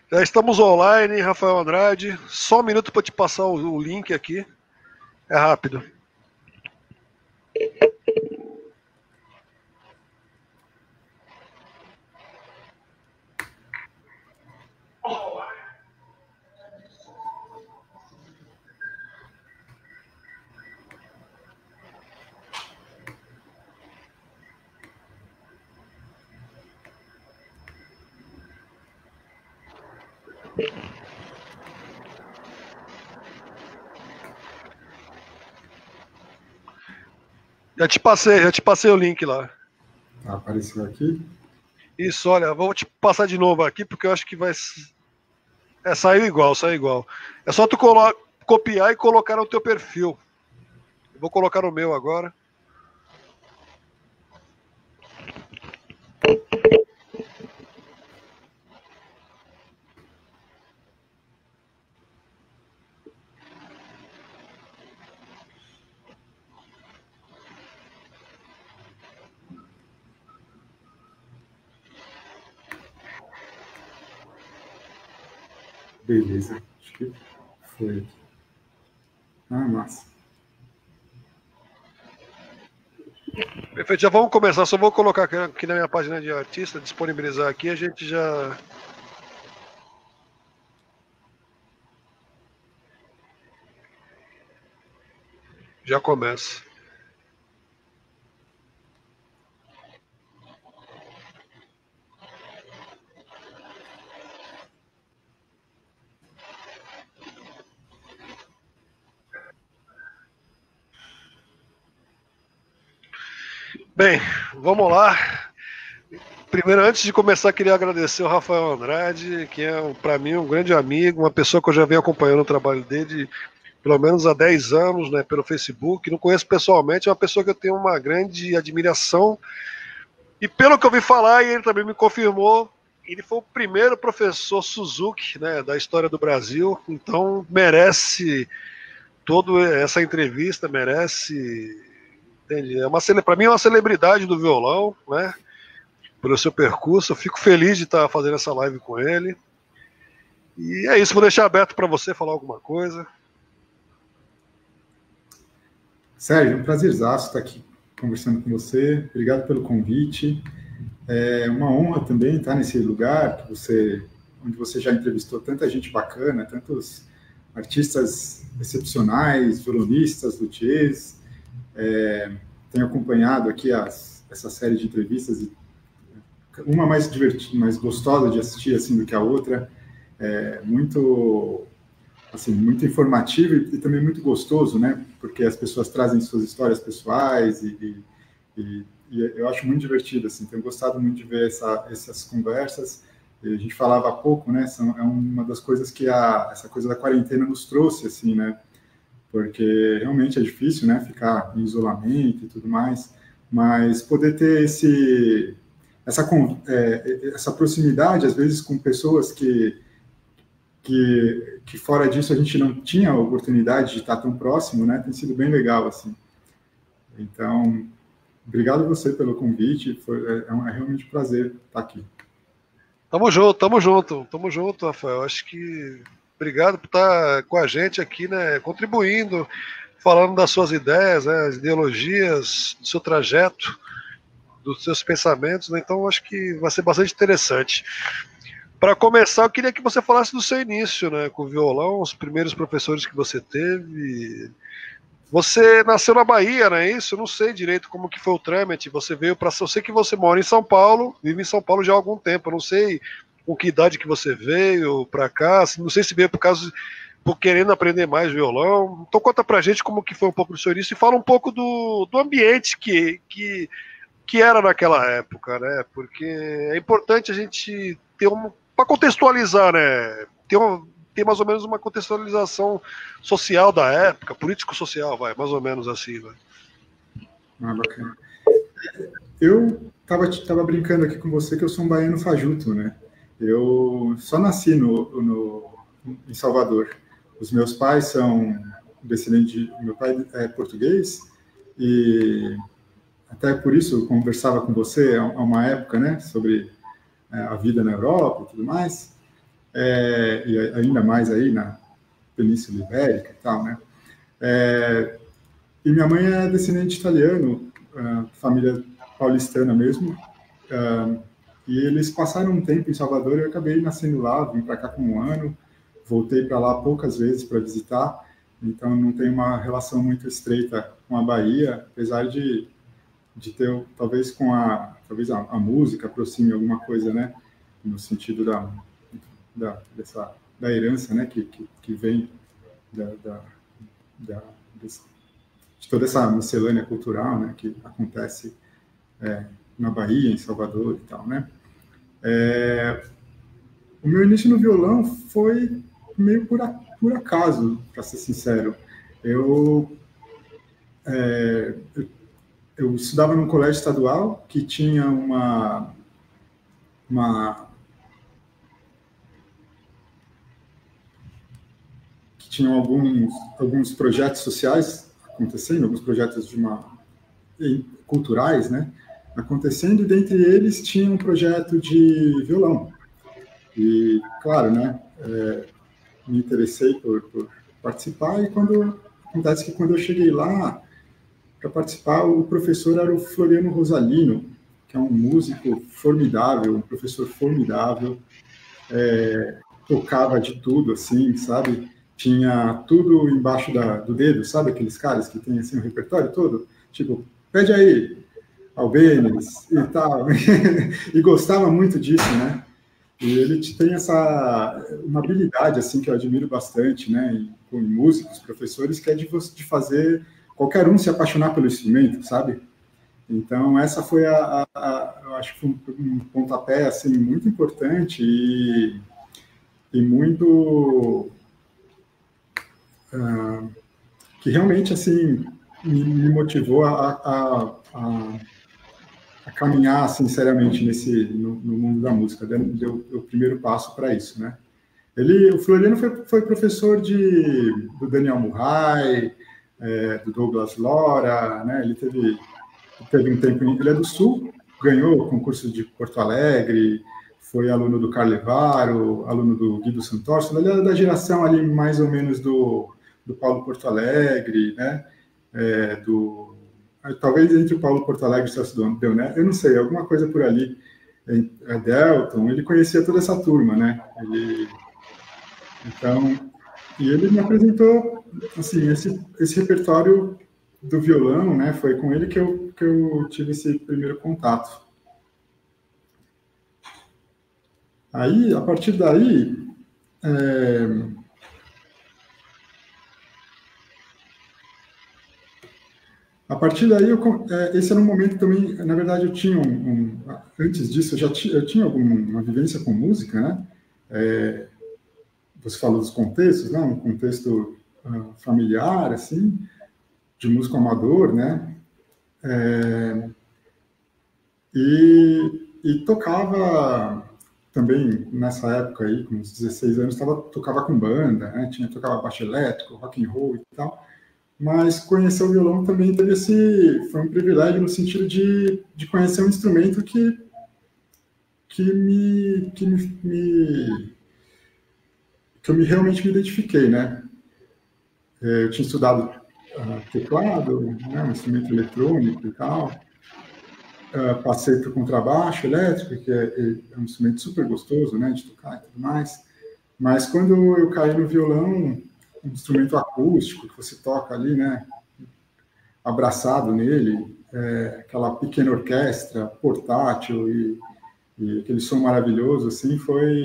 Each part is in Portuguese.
Já estamos online, Rafael Andrade. Só um minuto para te passar o link aqui. É rápido. Já te passei o link lá. Tá, apareceu aqui. Isso, olha, vou te passar de novo aqui, porque eu acho que vai. Saiu igual, saiu igual. É só tu copiar e colocar no teu perfil. Eu vou colocar no meu agora. Beleza, acho que foi aqui. Ah, massa. Perfeito, já vamos começar. Só vou colocar aqui na minha página de artista, disponibilizar aqui, a gente já começa. Bem, vamos lá. Primeiro, antes de começar, queria agradecer ao Rafael Andrade, que é, para mim, um grande amigo, uma pessoa que eu já venho acompanhando o trabalho dele pelo menos há 10 anos, né, pelo Facebook. Não conheço pessoalmente, é uma pessoa que eu tenho uma grande admiração. E pelo que eu vi falar, e ele também me confirmou, ele foi o primeiro professor Suzuki, né, da história do Brasil, então merece toda essa entrevista, merece. Entendi. Para mim é uma celebridade do violão, né? Pelo seu percurso. Eu fico feliz de estar fazendo essa live com ele. E é isso, vou deixar aberto para você falar alguma coisa. Sérgio, é um prazerzaço estar aqui conversando com você. Obrigado pelo convite. É uma honra também estar nesse lugar onde você já entrevistou tanta gente bacana, tantos artistas excepcionais, violonistas, luthiers. Tenho acompanhado aqui essa série de entrevistas, uma mais divertida, mais gostosa de assistir assim do que a outra. Muito assim, muito informativo e também muito gostoso, né? Porque as pessoas trazem suas histórias pessoais e eu acho muito divertido, assim. Tenho gostado muito de ver essas conversas. E a gente falava há pouco, né? É uma das coisas que essa coisa da quarentena nos trouxe, assim, né? Porque realmente é difícil, né? Ficar em isolamento e tudo mais, mas poder ter essa proximidade, às vezes, com pessoas que fora disso a gente não tinha a oportunidade de estar tão próximo, né? Tem sido bem legal, assim. Então, obrigado a você pelo convite, é realmente um prazer estar aqui. Tamo junto, Rafael. Acho que obrigado por estar com a gente aqui, né? Contribuindo, falando das suas ideias, né? As ideologias, do seu trajeto, dos seus pensamentos, né? Então acho que vai ser bastante interessante. Para começar, eu queria que você falasse do seu início, né, com o violão, os primeiros professores que você teve. Você nasceu na Bahia, não é isso? Eu não sei direito como que foi o trâmite. Você veio para, eu sei que você mora em São Paulo, vive em São Paulo já há algum tempo. Eu não sei com que idade que você veio para cá. Não sei se veio por querendo aprender mais violão. Então conta pra gente como que foi um pouco do seu início e fala um pouco do ambiente que era naquela época, né? Porque é importante a gente ter para contextualizar, né? Ter mais ou menos uma contextualização social da época, político-social, vai, mais ou menos assim, vai. Ah, bacana. Eu tava brincando aqui com você que eu sou um baiano fajuto, né? Eu só nasci em Salvador. Os meus pais são descendentes meu pai é português e até por isso eu conversava com você há uma época, né, sobre a vida na Europa e tudo mais. e ainda mais aí na Península Ibérica e tal, né? E minha mãe é descendente de italiano, família paulistana mesmo, e eles passaram um tempo em Salvador e eu acabei nascendo lá, vim para cá com um ano, voltei para lá poucas vezes para visitar, então não tenho uma relação muito estreita com a Bahia, apesar de ter, talvez talvez a música aproxime alguma coisa, né, no sentido da herança, né, que vem da, de toda essa miscelânea cultural, né, que acontece na Bahia, em Salvador e tal, né. O meu início no violão foi meio por acaso, para ser sincero. Eu estudava num colégio estadual que tinha que tinham alguns projetos sociais acontecendo, alguns projetos culturais, né, acontecendo, e dentre eles tinha um projeto de violão. E, claro, né, me interessei por participar, e acontece que quando eu cheguei lá para participar, o professor era o Floriano Rosalino, que é um músico formidável, um professor formidável, tocava de tudo, assim, sabe? Tinha tudo embaixo do dedo, sabe? Aqueles caras que tem, assim, o repertório todo, tipo, pede aí, Albêniz e tal, e gostava muito disso, né? E ele tem uma habilidade, assim, que eu admiro bastante, né, com músicos, professores, que é de fazer qualquer um se apaixonar pelo instrumento, sabe? Então, essa foi eu acho que foi um pontapé, assim, muito importante e muito... que realmente, assim, me motivou a caminhar sinceramente no mundo da música, deu o primeiro passo para isso, né? O Floriano foi professor do Daniel Murray, do Douglas Lora, né? Ele teve um tempo, ele é do Sul, ganhou o concurso de Porto Alegre, foi aluno do Carlevaro, aluno do Guido Santorso, ele é da geração ali mais ou menos do Paulo Porto Alegre, né? Talvez entre o Paulo Porto Alegre e o Celso Del, eu não sei, alguma coisa por ali. Delton, ele conhecia toda essa turma, né? Então, e ele me apresentou, assim, esse repertório do violão, né? Foi com ele que eu tive esse primeiro contato. Aí, a partir daí, esse era um momento também, na verdade, eu tinha antes disso, eu tinha alguma vivência com música, né? Você falou dos contextos, né? Um contexto familiar, assim, de músico amador, né? E tocava também nessa época aí, com uns 16 anos, tocava com banda, né? Tocava baixo elétrico, rock and roll e tal. Mas conhecer o violão também foi um privilégio no sentido de conhecer um instrumento que eu realmente me identifiquei, né? Eu tinha estudado teclado, né, um instrumento eletrônico e tal. Passei para o contrabaixo elétrico, que é um instrumento super gostoso, né, de tocar e tudo mais. Mas quando eu caí no violão, um instrumento acústico que você toca ali, né, abraçado nele, aquela pequena orquestra portátil e aquele som maravilhoso, assim,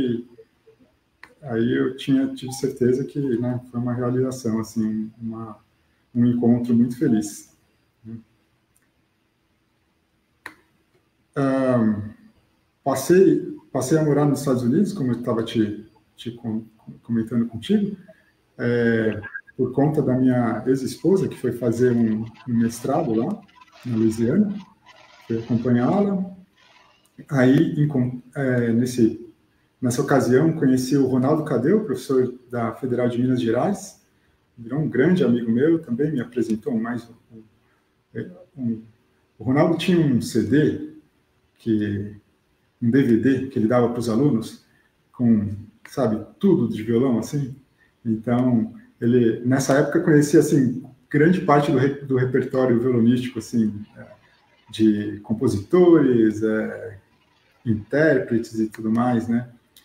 aí eu tive certeza que, né, foi uma realização, assim, um encontro muito feliz. Passei a morar nos Estados Unidos, como eu estava te comentando contigo, por conta da minha ex-esposa, que foi fazer um mestrado lá, na Louisiana, fui acompanhá-la. Aí, nessa ocasião, conheci o Ronaldo Cadeu, professor da Federal de Minas Gerais, virou um grande amigo meu, também me apresentou o Ronaldo tinha um DVD, um DVD que ele dava para os alunos, com sabe, tudo de violão, assim. Então, ele, nessa época, conhecia, assim, grande parte do repertório violonístico, assim, de compositores, intérpretes e tudo mais, né?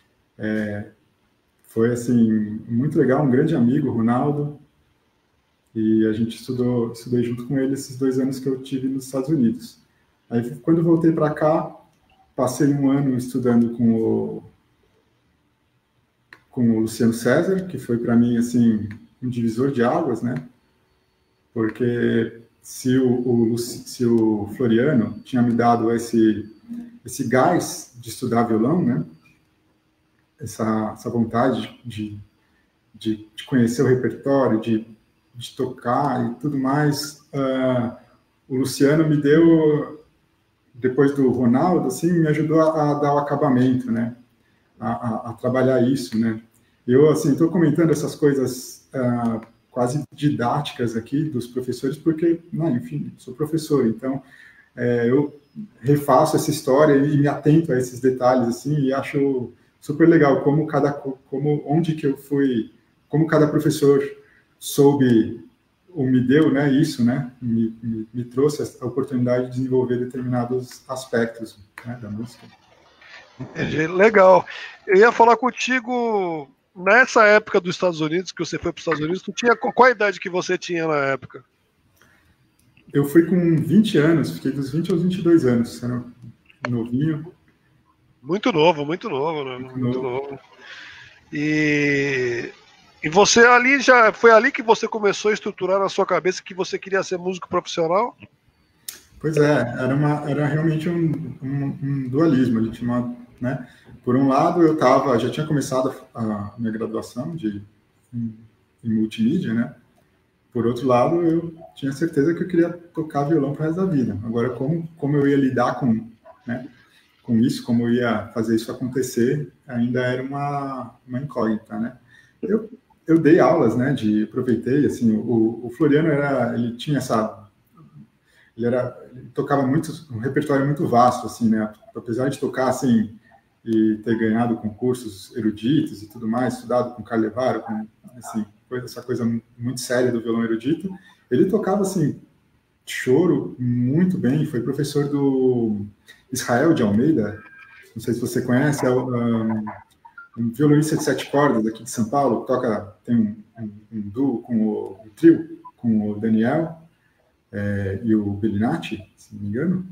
Foi, assim, muito legal, um grande amigo, Ronaldo, e a gente estudei junto com ele esses 2 anos que eu tive nos Estados Unidos. Aí, quando voltei para cá, passei um ano estudando com o Luciano César, que foi para mim, assim, um divisor de águas, né? Porque se o Floriano tinha me dado esse gás de estudar violão, né? Essa vontade de conhecer o repertório, de tocar e tudo mais, o Luciano me deu, depois do Ronaldo, assim, me ajudou a dar o acabamento, né? A trabalhar isso, né? Eu, assim, estou comentando essas coisas quase didáticas aqui dos professores, porque, né, enfim, sou professor, então eu refaço essa história e me atento a esses detalhes, assim, e acho super legal onde que eu fui, como cada professor soube ou me deu, né, isso, né, me trouxe a oportunidade de desenvolver determinados aspectos, né, da música. Entendi. Legal. Eu ia falar contigo nessa época dos Estados Unidos, que você foi para os Estados Unidos, tu tinha qual a idade que você tinha na época? Eu fui com 20 anos, fiquei dos 20 aos 22 anos, era novinho. Muito novo, muito novo, né? Muito novo. E você ali foi ali que você começou a estruturar na sua cabeça que você queria ser músico profissional? Pois é, era realmente um dualismo, ele tinha uma, né? Por um lado, já tinha começado a minha graduação em multimídia, né? Por outro lado, eu tinha certeza que eu queria tocar violão para o resto da vida. Agora, como eu ia lidar né, com isso, como eu ia fazer isso acontecer, ainda era uma incógnita, né? Eu dei aulas, né? Aproveitei, assim, o Floriano ele tinha ele tocava um repertório muito vasto, assim, né? Apesar de tocar, assim, e ter ganhado concursos eruditos e tudo mais, estudado com Carlevaro, assim, essa coisa muito séria do violão erudito, ele tocava, assim, choro muito bem, foi professor do Israel de Almeida, não sei se você conhece, é um violonista de 7 cordas aqui de São Paulo, tem um duo um trio com o Daniel, e o Bellinati, se não me engano.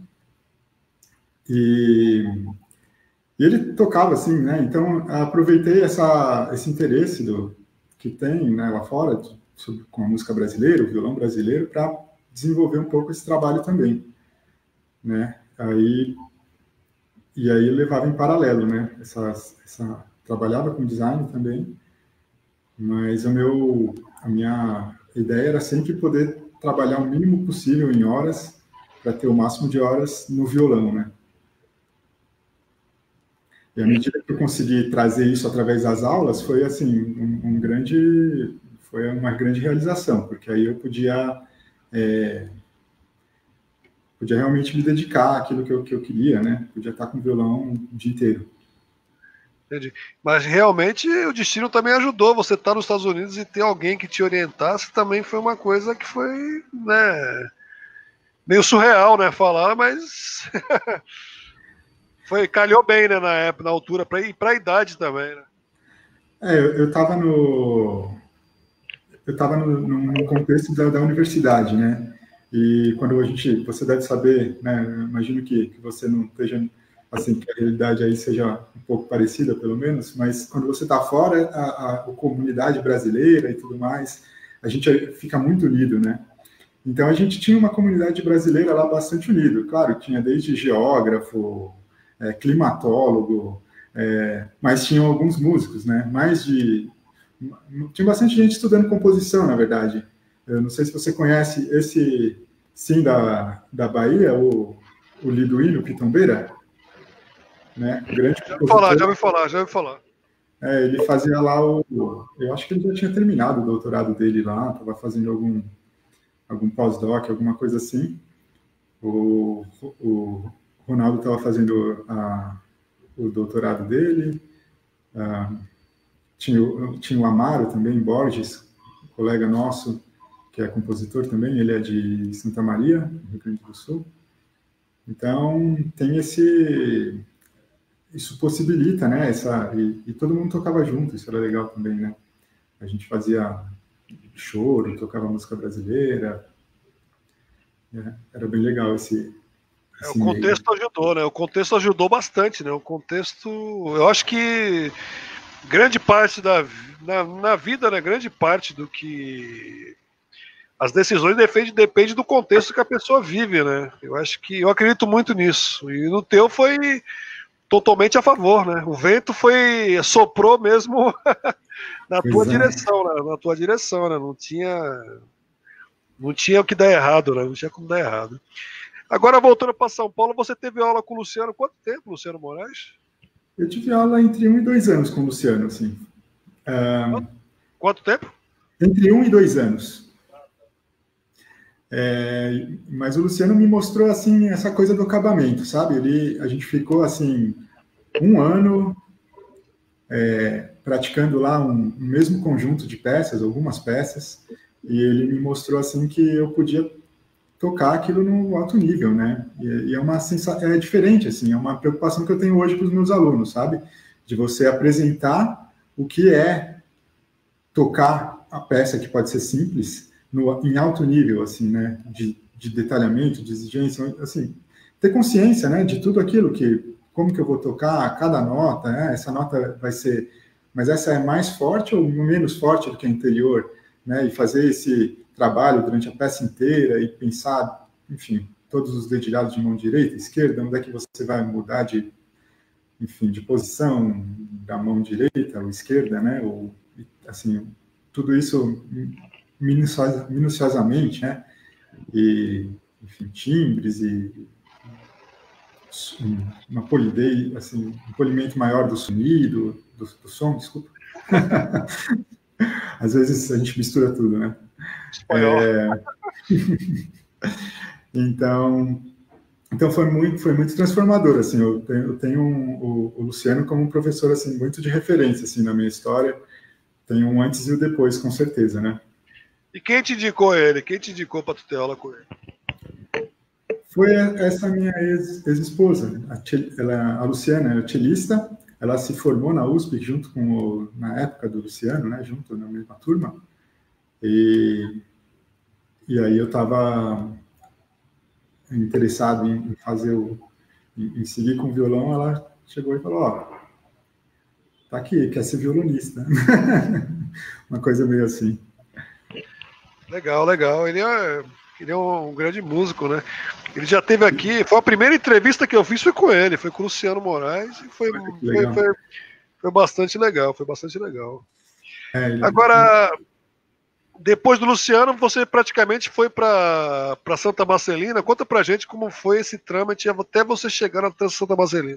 E ele tocava assim, né? Então, aproveitei esse interesse que tem, né, lá fora com a música brasileira, o violão brasileiro, para desenvolver um pouco esse trabalho também, né? E aí levava em paralelo, né? Trabalhava com design também, mas a minha ideia era sempre poder trabalhar o mínimo possível em horas para ter o máximo de horas no violão, né? E à medida que eu consegui trazer isso através das aulas, foi assim foi uma grande realização, porque aí eu podia realmente me dedicar àquilo que eu queria, né? Podia estar com o violão o dia inteiro. Entendi. Mas realmente o destino também ajudou. Você estar nos Estados Unidos e ter alguém que te orientasse também foi uma coisa que foi, né, meio surreal, né, falar, mas calhou bem, né, na altura, para a idade também, né? Eu estava num contexto da universidade, né? E quando você deve saber, né? Imagino que você não esteja, assim, que a realidade aí seja um pouco parecida, pelo menos, mas quando você está fora, a comunidade brasileira e tudo mais, a gente fica muito unido, né? Então a gente tinha uma comunidade brasileira lá bastante unida. Claro, tinha desde geógrafo, climatólogo, mas tinham alguns músicos, né? Tinha bastante gente estudando composição, na verdade. Eu não sei se você conhece esse, sim, da Bahia, o Liduíno Pitombeira, né? Grande compositor. Já ouvi falar. Ele fazia lá eu acho que ele já tinha terminado o doutorado dele lá, estava fazendo algum pós-doc, alguma coisa assim. O Ronaldo estava fazendo o doutorado dele. tinha o Amaro também, Borges, colega nosso, que é compositor também, ele é de Santa Maria, no Rio Grande do Sul. Então, tem isso possibilita, né, e todo mundo tocava junto, isso era legal também, né? A gente fazia choro, tocava música brasileira, né? Era bem legal esse O contexto meio. ajudou, né? O contexto ajudou bastante, né? O contexto, eu acho que grande parte na vida, né? Grande parte do que as decisões depende do contexto que a pessoa vive, né? Eu acredito muito nisso. E no teu foi totalmente a favor, né? O vento soprou mesmo na tua Pois é. direção, né? Na tua direção, né? Não tinha o que dar errado, né? Não tinha como dar errado. Agora, voltando para São Paulo, você teve aula com o Luciano, quanto tempo, Luciano Moraes? Eu tive aula entre 1 e 2 anos com o Luciano, assim. Quanto tempo? Entre 1 e 2 anos. Mas o Luciano me mostrou, assim, essa coisa do acabamento, sabe? A gente ficou, assim, 1 ano praticando lá um mesmo conjunto de peças, algumas peças, e ele me mostrou, assim, que eu podia tocar aquilo no alto nível, né? E é uma sensação, é diferente, assim, é uma preocupação que eu tenho hoje para os meus alunos, sabe? De você apresentar o que é tocar a peça, que pode ser simples, em alto nível, assim, né? De detalhamento, de exigência, assim, ter consciência, né? De tudo aquilo como que eu vou tocar cada nota, né? Essa nota vai ser, mas essa é mais forte ou menos forte do que a anterior, né? E fazer esse trabalho durante a peça inteira e pensar, enfim, todos os dedilhados de mão direita, esquerda, onde é que você vai mudar enfim, de posição da mão direita ou esquerda, né? Ou, assim, tudo isso minuciosamente, né? E, enfim, timbres e uma polidez, assim, um polimento maior do sonido, do som, desculpa. Às vezes a gente mistura tudo, né? Espanhol. Então foi muito transformador, assim. Eu tenho o Luciano como um professor, assim, muito de referência, assim, na minha história. Tem um antes e o depois, com certeza, né? E quem te indicou ele? Quem te indicou para tu ter aula com ele? Foi essa minha ex-esposa, a Luciana, é cellista. Ela se formou na USP junto na época do Luciano, né? Junto na mesma turma. E aí eu estava interessado em fazer em seguir com o violão. Ela chegou e falou: ó, tá aqui, quer ser violonista. Uma coisa meio assim. Legal, legal. Ele é um grande músico, né? Ele já esteve aqui, foi a primeira entrevista que eu fiz foi com ele, foi com o Luciano Moraes, e foi bastante legal, foi bastante legal. Agora, depois do Luciano, você praticamente foi para Santa Marcelina. Conta pra gente como foi esse trâmite até você chegar na Santa Marcelina.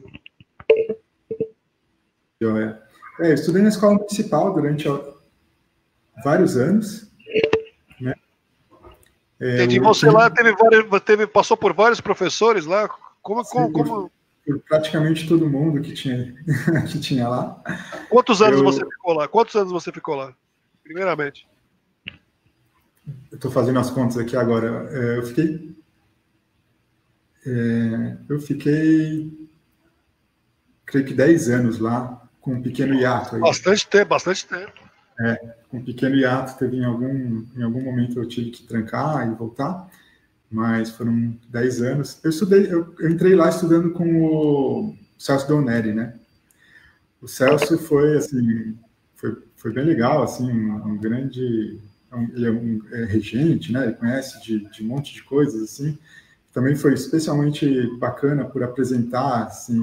Eu estudei na escola municipal durante vários anos, né? Entendi. Você lá passou por vários professores lá? Como... Por praticamente todo mundo que tinha lá. Quantos anos você ficou lá? Quantos anos você ficou lá? Primeiramente. Eu estou fazendo as contas aqui agora. Eu fiquei, creio que 10 anos lá, com um pequeno hiato. Aí. Bastante tempo. Com um pequeno hiato, em algum momento eu tive que trancar e voltar, mas foram 10 anos. Eu entrei lá estudando com o Celso Doneri, né? O Celso foi, assim, foi bem legal, assim, um grande... Ele é regente, né? Ele conhece de um monte de coisas, assim. Também foi especialmente bacana por apresentar, assim,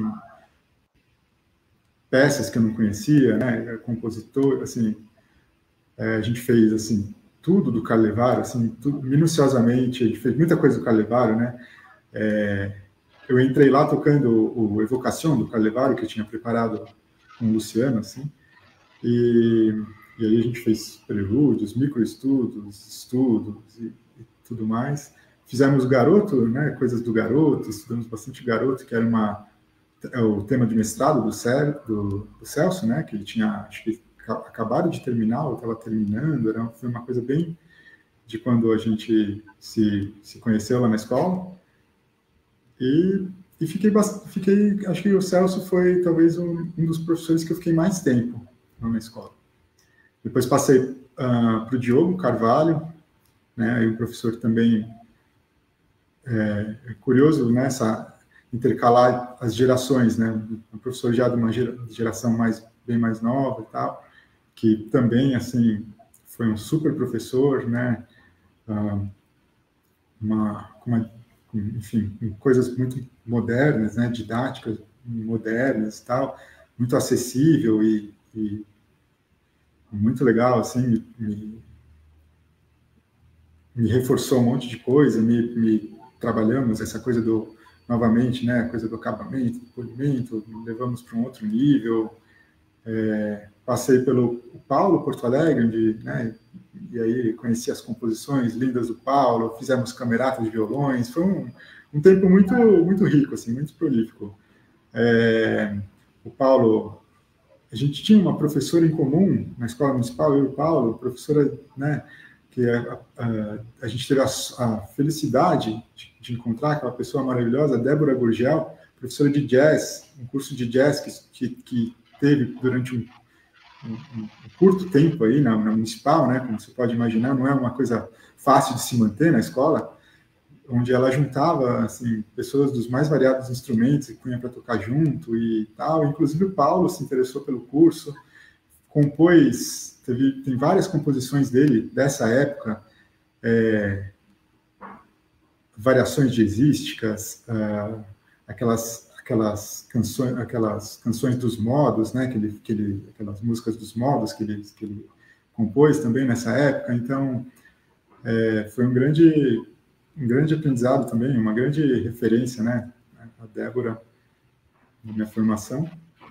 peças que eu não conhecia, né? Compositor, assim... a gente fez, assim, tudo do Carlevaro, assim, tudo, minuciosamente. A gente fez muita coisa do Carlevaro, né? Eu entrei lá tocando o Evocação do Carlevaro, que eu tinha preparado com o Luciano, assim, e aí a gente fez prelúdios, microestudos, e tudo mais. Fizemos o Garoto, né, coisas do Garoto, estudamos bastante Garoto, que é o tema de mestrado do Celso, né, que ele tinha, acho que acabaram de terminar, ou estava terminando, foi uma coisa bem de quando a gente se conheceu lá na escola. E fiquei, acho que o Celso foi talvez um dos professores que eu fiquei mais tempo na escola. Depois passei para o Diogo Carvalho, né, e um professor também curioso, né, intercalar as gerações, né, um professor já de uma geração bem mais nova e tal, que também, assim, foi um super professor, né, enfim, coisas muito modernas, né, didáticas modernas e tal, muito acessível e muito legal, assim, me reforçou um monte de coisa, trabalhamos essa coisa novamente, né, a coisa do acabamento, do polimento, levamos para um outro nível. Passei pelo Paulo Porto Alegre, né, e aí conheci as composições lindas do Paulo, fizemos camerata de violões, foi um tempo muito rico, assim, muito prolífico. O Paulo, a gente tinha uma professora em comum na escola municipal, eu e o Paulo, professora, né, que a gente teve a felicidade de encontrar aquela pessoa maravilhosa, Débora Gurgel, professora de jazz, um curso de jazz que teve durante um curto tempo aí na municipal, né, como você pode imaginar, não é uma coisa fácil de se manter na escola, onde ela juntava, assim, pessoas dos mais variados instrumentos e punha para tocar junto e tal. Inclusive o Paulo se interessou pelo curso, compôs, tem várias composições dele dessa época, variações jazzísticas, aquelas canções dos modos, né, aquelas músicas dos modos que ele compôs também nessa época. Então, foi um grande aprendizado também, uma grande referência, né, a Débora na minha formação.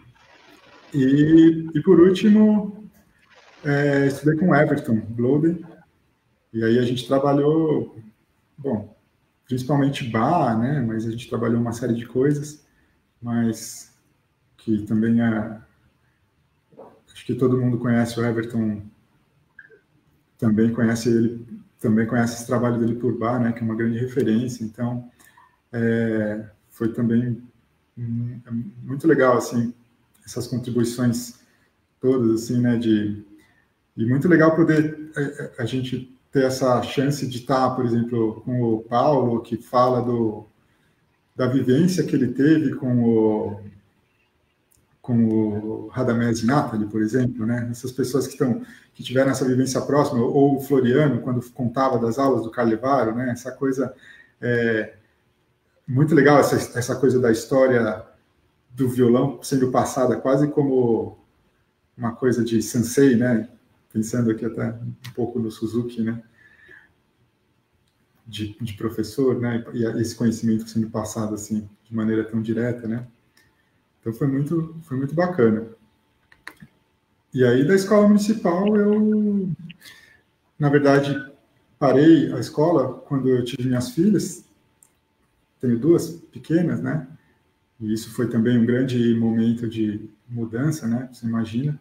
E por último, estudei com Everton Bloden, e aí a gente trabalhou, bom, principalmente bar, né, mas a gente trabalhou uma série de coisas, mas que também acho que todo mundo conhece o Everton, também conhece esse trabalho dele por bar, né, que é uma grande referência. Então, foi também muito legal, assim, essas contribuições todas, assim, né, e muito legal poder a gente ter essa chance de estar, por exemplo, com o Paulo, que fala da vivência que ele teve com o Radamés Natali, por exemplo, né? Essas pessoas que tiveram essa vivência próxima, ou o Floriano, quando contava das aulas do Carlevaro, né? Essa coisa muito legal, essa coisa da história do violão sendo passada quase como uma coisa de sensei, né? Pensando aqui até um pouco no Suzuki, né? De professor, né? E esse conhecimento sendo passado assim de maneira tão direta, né? Então foi muito bacana. E aí da escola municipal eu, na verdade, parei a escola quando eu tive minhas filhas. Tenho duas pequenas, né? E isso foi também um grande momento de mudança, né? Você imagina.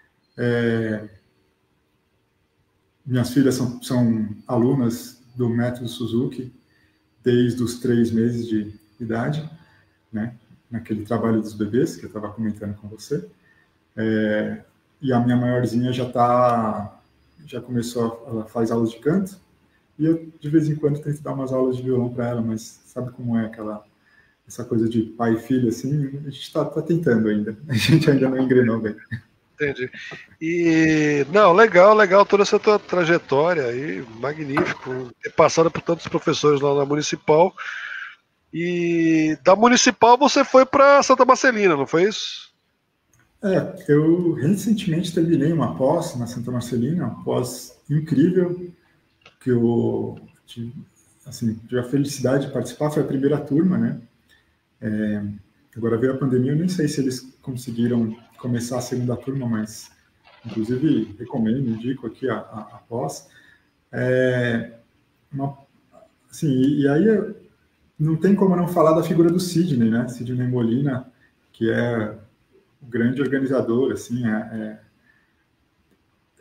Minhas filhas são alunas do método Suzuki desde os 3 meses de idade, né? Naquele trabalho dos bebês que eu estava comentando com você. E a minha maiorzinha já começou, ela faz aulas de canto, e eu de vez em quando tento dar umas aulas de violão para ela, mas sabe como é essa coisa de pai e filho, assim, a gente está tentando ainda, a gente ainda não engrenou bem. Entendi. E, não, legal toda essa tua trajetória aí, magnífico, ter passado por tantos professores lá na Municipal. E da Municipal você foi para Santa Marcelina, não foi isso? Eu recentemente terminei uma pós na Santa Marcelina, uma pós incrível, que eu tive a felicidade de participar, foi a primeira turma, né? Agora veio a pandemia, eu nem sei se eles conseguiram começar a segunda turma, mas inclusive recomendo, indico aqui a pós. Assim, e aí não tem como não falar da figura do Sidney, né? Sidney Molina, que é o grande organizador, assim,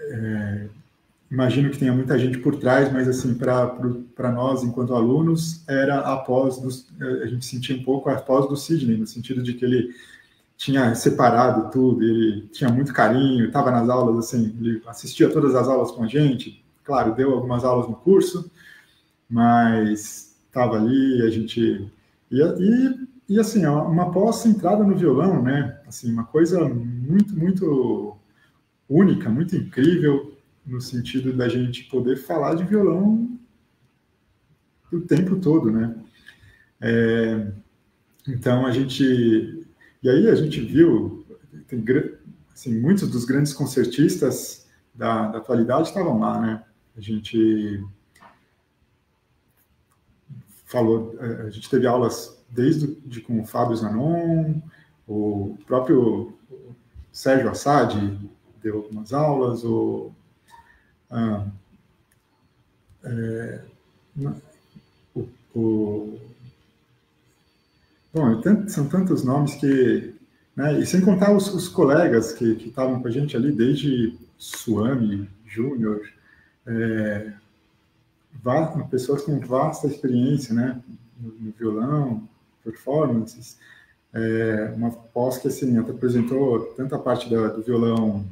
imagino que tenha muita gente por trás, mas assim, para nós, enquanto alunos, era a gente sentia um pouco a pós do Sidney, no sentido de que ele tinha separado tudo, ele tinha muito carinho, estava nas aulas, assim, ele assistia todas as aulas com a gente, claro, deu algumas aulas no curso, mas estava ali, a gente... E assim, uma pós centrada no violão, né? Assim, uma coisa muito, muito única, muito incrível, no sentido da gente poder falar de violão o tempo todo, né? Então, e aí a gente viu, tem, assim, muitos dos grandes concertistas da atualidade estavam lá, né? A gente a gente teve aulas desde com o Fábio Zanon, o próprio Sérgio Assad deu algumas aulas, bom, são tantos nomes que, né, e sem contar os colegas que estavam com a gente ali desde Suami, Júnior, pessoas com vasta experiência, né, no violão, performances, uma pós que assim apresentou tanta parte do violão,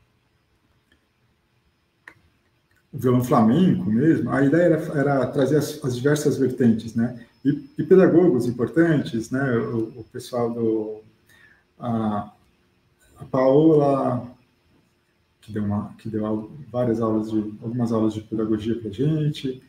o violão flamenco mesmo. A ideia era trazer as diversas vertentes, né, e pedagogos importantes, né, o pessoal a Paola, que deu algumas aulas de pedagogia para a gente.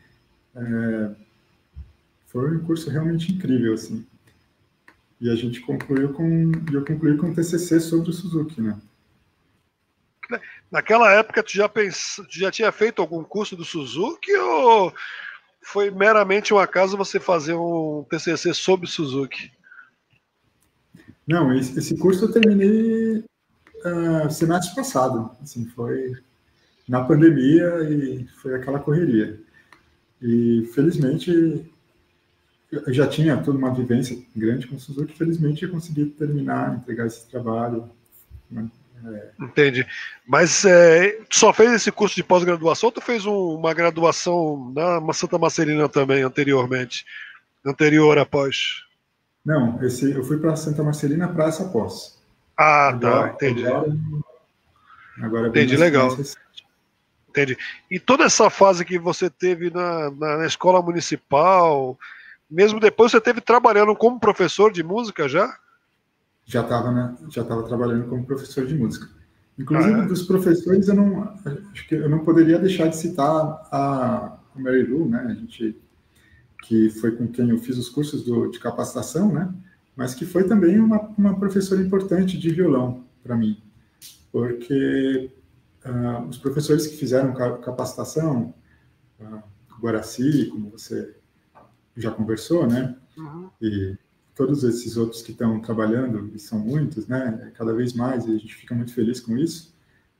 Foi um curso realmente incrível, assim. E a gente eu concluí com um TCC sobre o Suzuki, né? Naquela época, tu já tinha feito algum curso do Suzuki ou foi meramente um acaso você fazer um TCC sobre Suzuki? Não, esse curso eu terminei semestre passado. Assim, foi na pandemia e foi aquela correria. E, felizmente, eu já tinha toda uma vivência grande com o Suzuki. Felizmente, eu consegui terminar, entregar esse trabalho, né? Entendi. Mas tu só fez esse curso de pós-graduação ou tu fez uma graduação na Santa Marcelina também, anteriormente? Anterior após? Não, eu fui para Santa Marcelina para essa pós. Ah, tá, entendi. Agora é bem entendi, legal. Entendi. E toda essa fase que você teve na escola municipal, mesmo depois você teve trabalhando como professor de música já? Já estava trabalhando como professor de música. Inclusive, dos professores, acho que eu não poderia deixar de citar a Mary Lou, né? A gente, que foi com quem eu fiz os cursos de capacitação, né? Mas que foi também uma professora importante de violão para mim, porque os professores que fizeram capacitação, Guaraci, como você já conversou, né? Uhum. E todos esses outros que estão trabalhando, e são muitos, né? Cada vez mais, e a gente fica muito feliz com isso.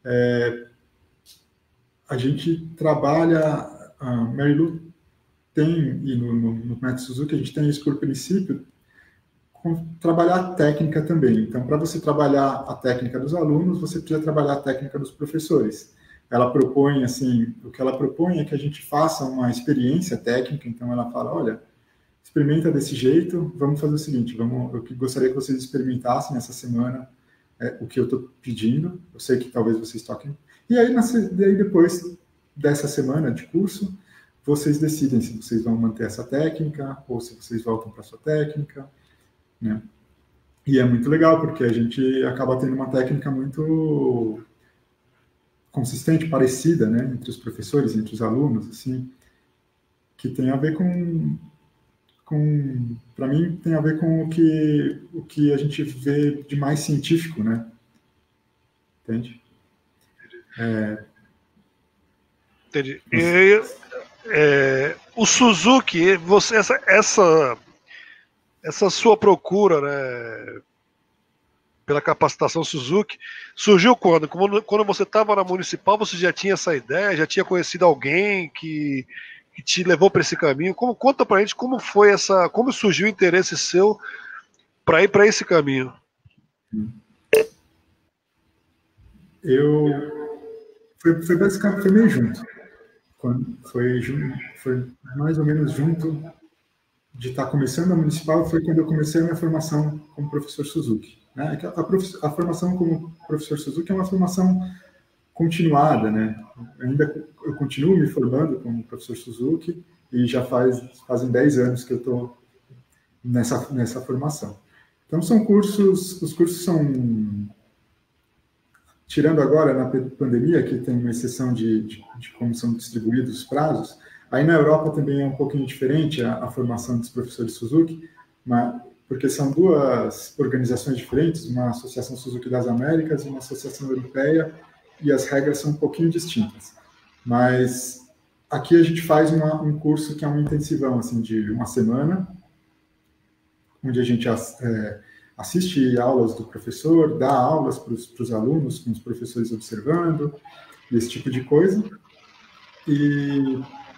A gente trabalha, a Mary Lou tem, e no método Suzuki a gente tem isso por princípio, trabalhar a técnica também. Então, para você trabalhar a técnica dos alunos, você precisa trabalhar a técnica dos professores. Ela propõe, assim, o que ela propõe é que a gente faça uma experiência técnica. Então, ela fala, olha, experimenta desse jeito, vamos fazer o seguinte, eu gostaria que vocês experimentassem essa semana o que eu estou pedindo, eu sei que talvez vocês toquem, e aí depois dessa semana de curso, vocês decidem se vocês vão manter essa técnica, ou se vocês voltam para a sua técnica, né? E é muito legal, porque a gente acaba tendo uma técnica muito consistente, parecida, né, entre os professores, entre os alunos, assim, que tem a ver para mim, tem a ver com o que a gente vê de mais científico, né? Entende? Entendi. O Suzuki, essa sua procura, né, pela capacitação Suzuki, surgiu quando? Quando você estava na Municipal, você já tinha essa ideia? Já tinha conhecido alguém que te levou para esse caminho? Conta para a gente como foi como surgiu o interesse seu para ir para esse caminho? Foi basicamente, foi meio junto. Foi mais ou menos junto de estar começando a municipal, foi quando eu comecei a minha formação como professor Suzuki. Né? A formação como professor Suzuki é uma formação continuada, né? Eu continuo me formando como professor Suzuki e já fazem 10 anos que eu estou nessa formação. Então, os cursos são, tirando agora na pandemia, que tem uma exceção de como são distribuídos os prazos, aí na Europa também é um pouquinho diferente a formação dos professores Suzuki, porque são duas organizações diferentes, uma Associação Suzuki das Américas e uma Associação Europeia, e as regras são um pouquinho distintas. Mas aqui a gente faz um curso que é um intensivão, assim, de uma semana, onde a gente assiste aulas do professor, dá aulas para os alunos, com os professores observando, esse tipo de coisa. E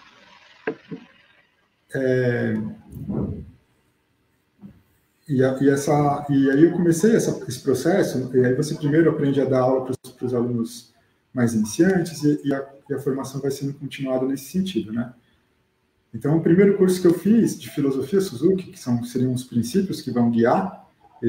aí eu comecei esse processo, e aí você primeiro aprende a dar aula para os alunos mais iniciantes, e a formação vai sendo continuada nesse sentido, né? Então, o primeiro curso que eu fiz de filosofia Suzuki, que seriam os princípios que vão guiar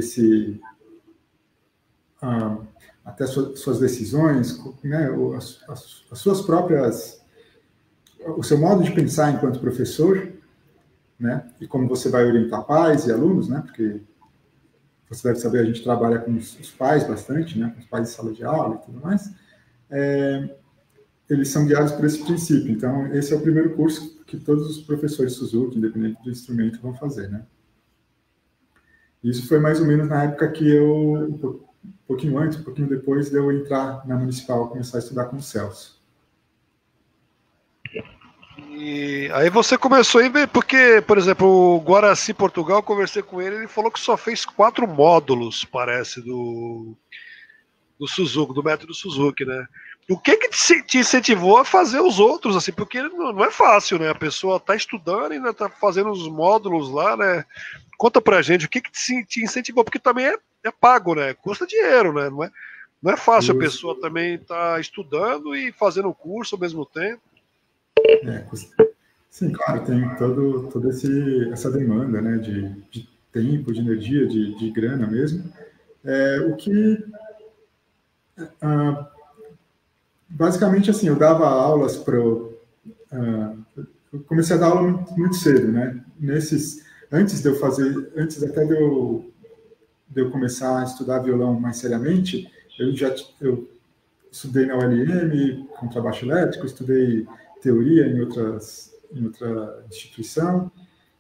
até suas decisões, né, as suas próprias, o seu modo de pensar enquanto professor, né, e como você vai orientar pais e alunos, né, porque você deve saber, a gente trabalha com os pais bastante, né, com os pais de sala de aula e tudo mais, eles são guiados por esse princípio. Então, esse é o primeiro curso que todos os professores Suzuki, independente do instrumento, vão fazer, né. Isso foi mais ou menos na época que um pouquinho antes, um pouquinho depois de eu entrar na Municipal, começar a estudar com o Celso. E aí você começou a ver, porque, por exemplo, o Guaraci Portugal, eu conversei com ele falou que só fez 4 módulos, parece, do Suzuki, do método Suzuki, né? O que te incentivou a fazer os outros, assim, porque não é fácil, né? A pessoa tá estudando e ainda tá fazendo os módulos lá, né? Conta pra gente, o que te incentivou? Porque também é pago, né? Custa dinheiro, né? Não é fácil a pessoa também tá estudando e fazendo o curso ao mesmo tempo. Sim, claro, tem toda essa demanda, né, de tempo, de energia, de grana mesmo. O que, basicamente, assim, eu dava aulas eu comecei a dar aula muito cedo, né, antes até de eu começar a estudar violão mais seriamente, eu estudei na ULM, contrabaixo elétrico, estudei teoria em outra instituição,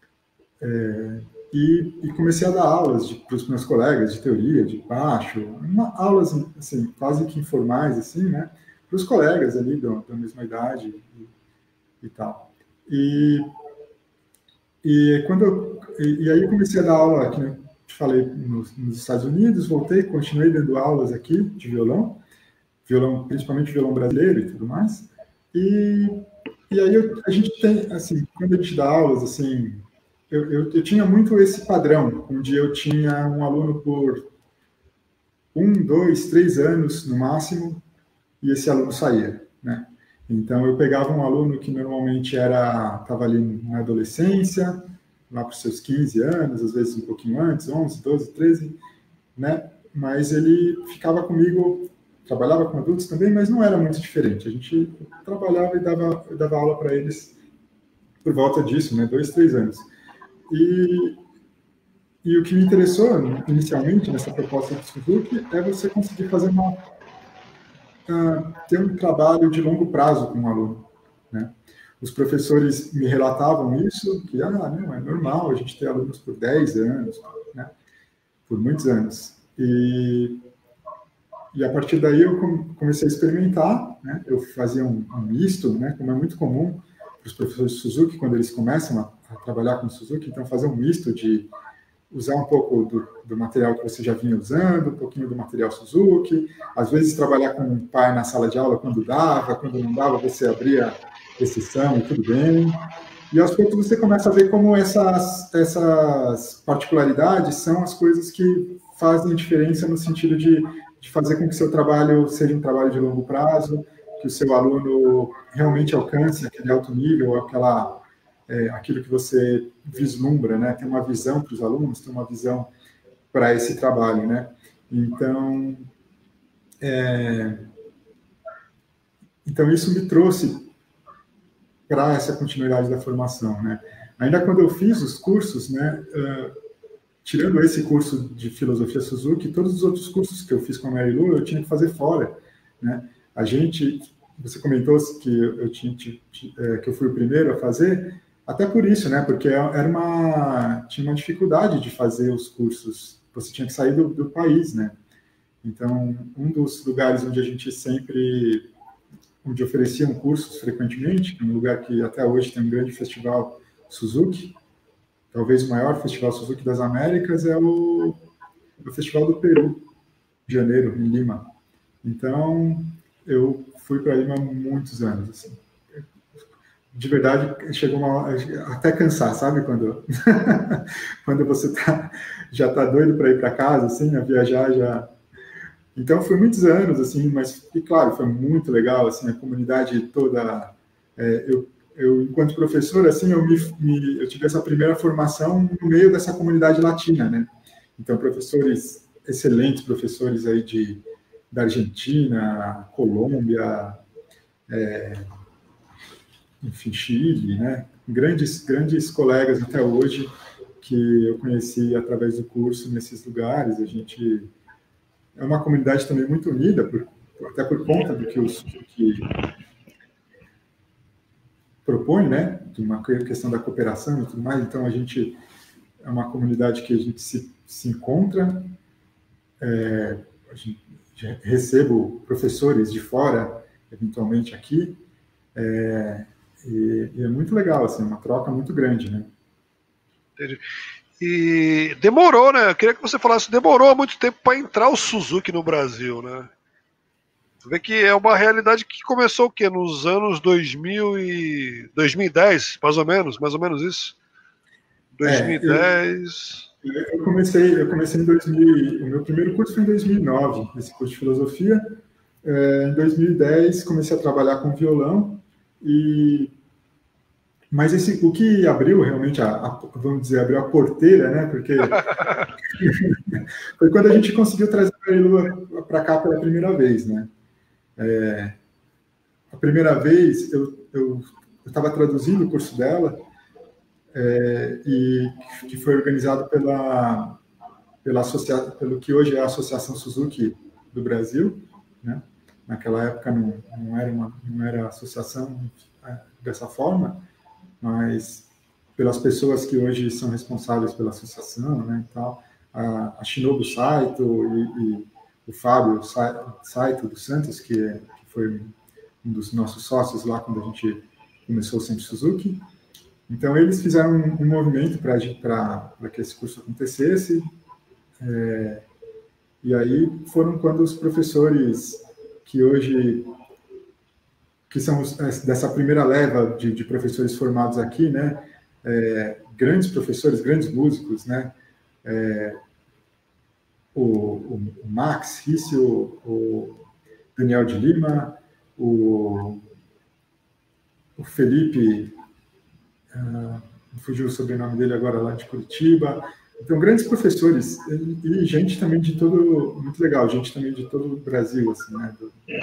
e comecei a dar aulas para os meus colegas de teoria, de baixo, aulas assim, quase que informais, assim, né, para os colegas ali da mesma idade e tal. E aí eu comecei a dar aula, que eu te falei, nos Estados Unidos, voltei, continuei dando aulas aqui de violão, principalmente violão brasileiro e tudo mais. E aí a gente tem, assim, quando a gente dá aulas, assim, eu tinha muito esse padrão, onde eu tinha um aluno por 1, 2, 3 anos no máximo, e esse aluno saía, né? Então eu pegava um aluno que normalmente estava ali na adolescência, lá para os seus 15 anos, às vezes um pouquinho antes, 11, 12, 13, né? Mas ele ficava comigo, trabalhava com adultos também, mas não era muito diferente. A gente trabalhava e dava aula para eles por volta disso, né? 2, 3 anos. E o que me interessou inicialmente nessa proposta de Suzuki é você conseguir fazer ter um trabalho de longo prazo com o aluno, né? Os professores me relatavam isso, que não, é normal a gente ter alunos por 10 anos, né? Por muitos anos. E a partir daí eu comecei a experimentar, né? Eu fazia um misto, né? Como é muito comum para os professores de Suzuki, quando eles começam a trabalhar com Suzuki, então fazer um misto de usar um pouco do material que você já vinha usando, um pouquinho do material Suzuki, às vezes trabalhar com o pai na sala de aula quando dava, quando não dava você abria exceção e tudo bem. E aos poucos você começa a ver como essas particularidades são as coisas que fazem diferença no sentido de fazer com que seu trabalho seja um trabalho de longo prazo, que o seu aluno realmente alcance aquele alto nível, aquilo que você vislumbra, né? Tem uma visão para os alunos, tem uma visão para esse trabalho, né? Então, então isso me trouxe para essa continuidade da formação, né? Ainda quando eu fiz os cursos, né? Tirando esse curso de filosofia Suzuki, todos os outros cursos que eu fiz com a Mary Lou, eu tinha que fazer fora, né? Você comentou que que eu fui o primeiro a fazer, até por isso, né? Porque tinha uma dificuldade de fazer os cursos. Você tinha que sair do país, né? Então, um dos lugares onde ofereciam cursos frequentemente, um lugar que até hoje tem um grande festival Suzuki, talvez o maior festival Suzuki das Américas, é o Festival do Peru, de janeiro, em Lima. Então, eu fui para Lima há muitos anos, assim. De verdade, chegou até cansar, sabe? Quando você já está doido para ir para casa, assim, a viajar já. Então, foi muitos anos, assim, mas, e claro, foi muito legal, assim, a comunidade toda. Enquanto professor, assim, eu tive essa primeira formação no meio dessa comunidade latina, né? Então, excelentes professores aí da Argentina, Colômbia, enfim, Chile, né? Grandes colegas até hoje que eu conheci através do curso nesses lugares. A gente é uma comunidade também muito unida, até por conta do que o Suzuki propõe, né? De uma questão da cooperação e tudo mais. Então, a gente é uma comunidade que a gente se encontra, a gente recebo professores de fora, eventualmente aqui, e é muito legal, assim, uma troca muito grande, né? Entendi. E demorou, né? Eu queria que você falasse, demorou muito tempo para entrar o Suzuki no Brasil, né? Você vê que é uma realidade que começou o quê? Nos anos 2010, mais ou menos isso? 2010. Eu comecei em 2000, o meu primeiro curso foi em 2009, esse curso de filosofia. Em 2010 comecei a trabalhar com violão mas o que abriu realmente vamos dizer, abriu a porteira, né? Porque foi quando a gente conseguiu trazer a Lua para cá pela primeira vez, né? A primeira vez eu estava traduzindo o curso dela e que foi organizado pelo que hoje é a Associação Suzuki do Brasil, né? Naquela época não era associação dessa forma, mas pelas pessoas que hoje são responsáveis pela associação, né, e tal, a Shinobu Saito e o Fábio Saito dos Santos, que foi um dos nossos sócios lá quando a gente começou o Centro Suzuki. Então, eles fizeram um movimento para que esse curso acontecesse, e aí foram quando os professores que são dessa primeira leva de professores formados aqui, né? Grandes professores, grandes músicos, né? O Max Rissio, o Daniel de Lima, o Felipe, fugiu o sobrenome dele agora, lá de Curitiba. Então, grandes professores e gente também muito legal, gente também de todo o Brasil, assim, né?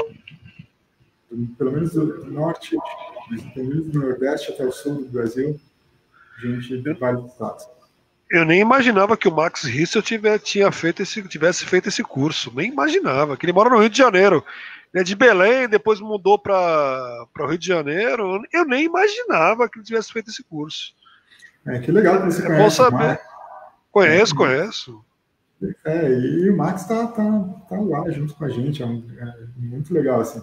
Pelo menos do norte, pelo menos do nordeste até o sul do Brasil, gente de vários estados. Eu nem imaginava que o Max Rissel tivesse feito esse curso. Nem imaginava. Que ele mora no Rio de Janeiro. Ele é de Belém, depois mudou para o Rio de Janeiro. Eu nem imaginava que ele tivesse feito esse curso. Que legal que você conhece. Bom saber. Conheço. E o Max tá lá junto com a gente. É muito legal. Assim,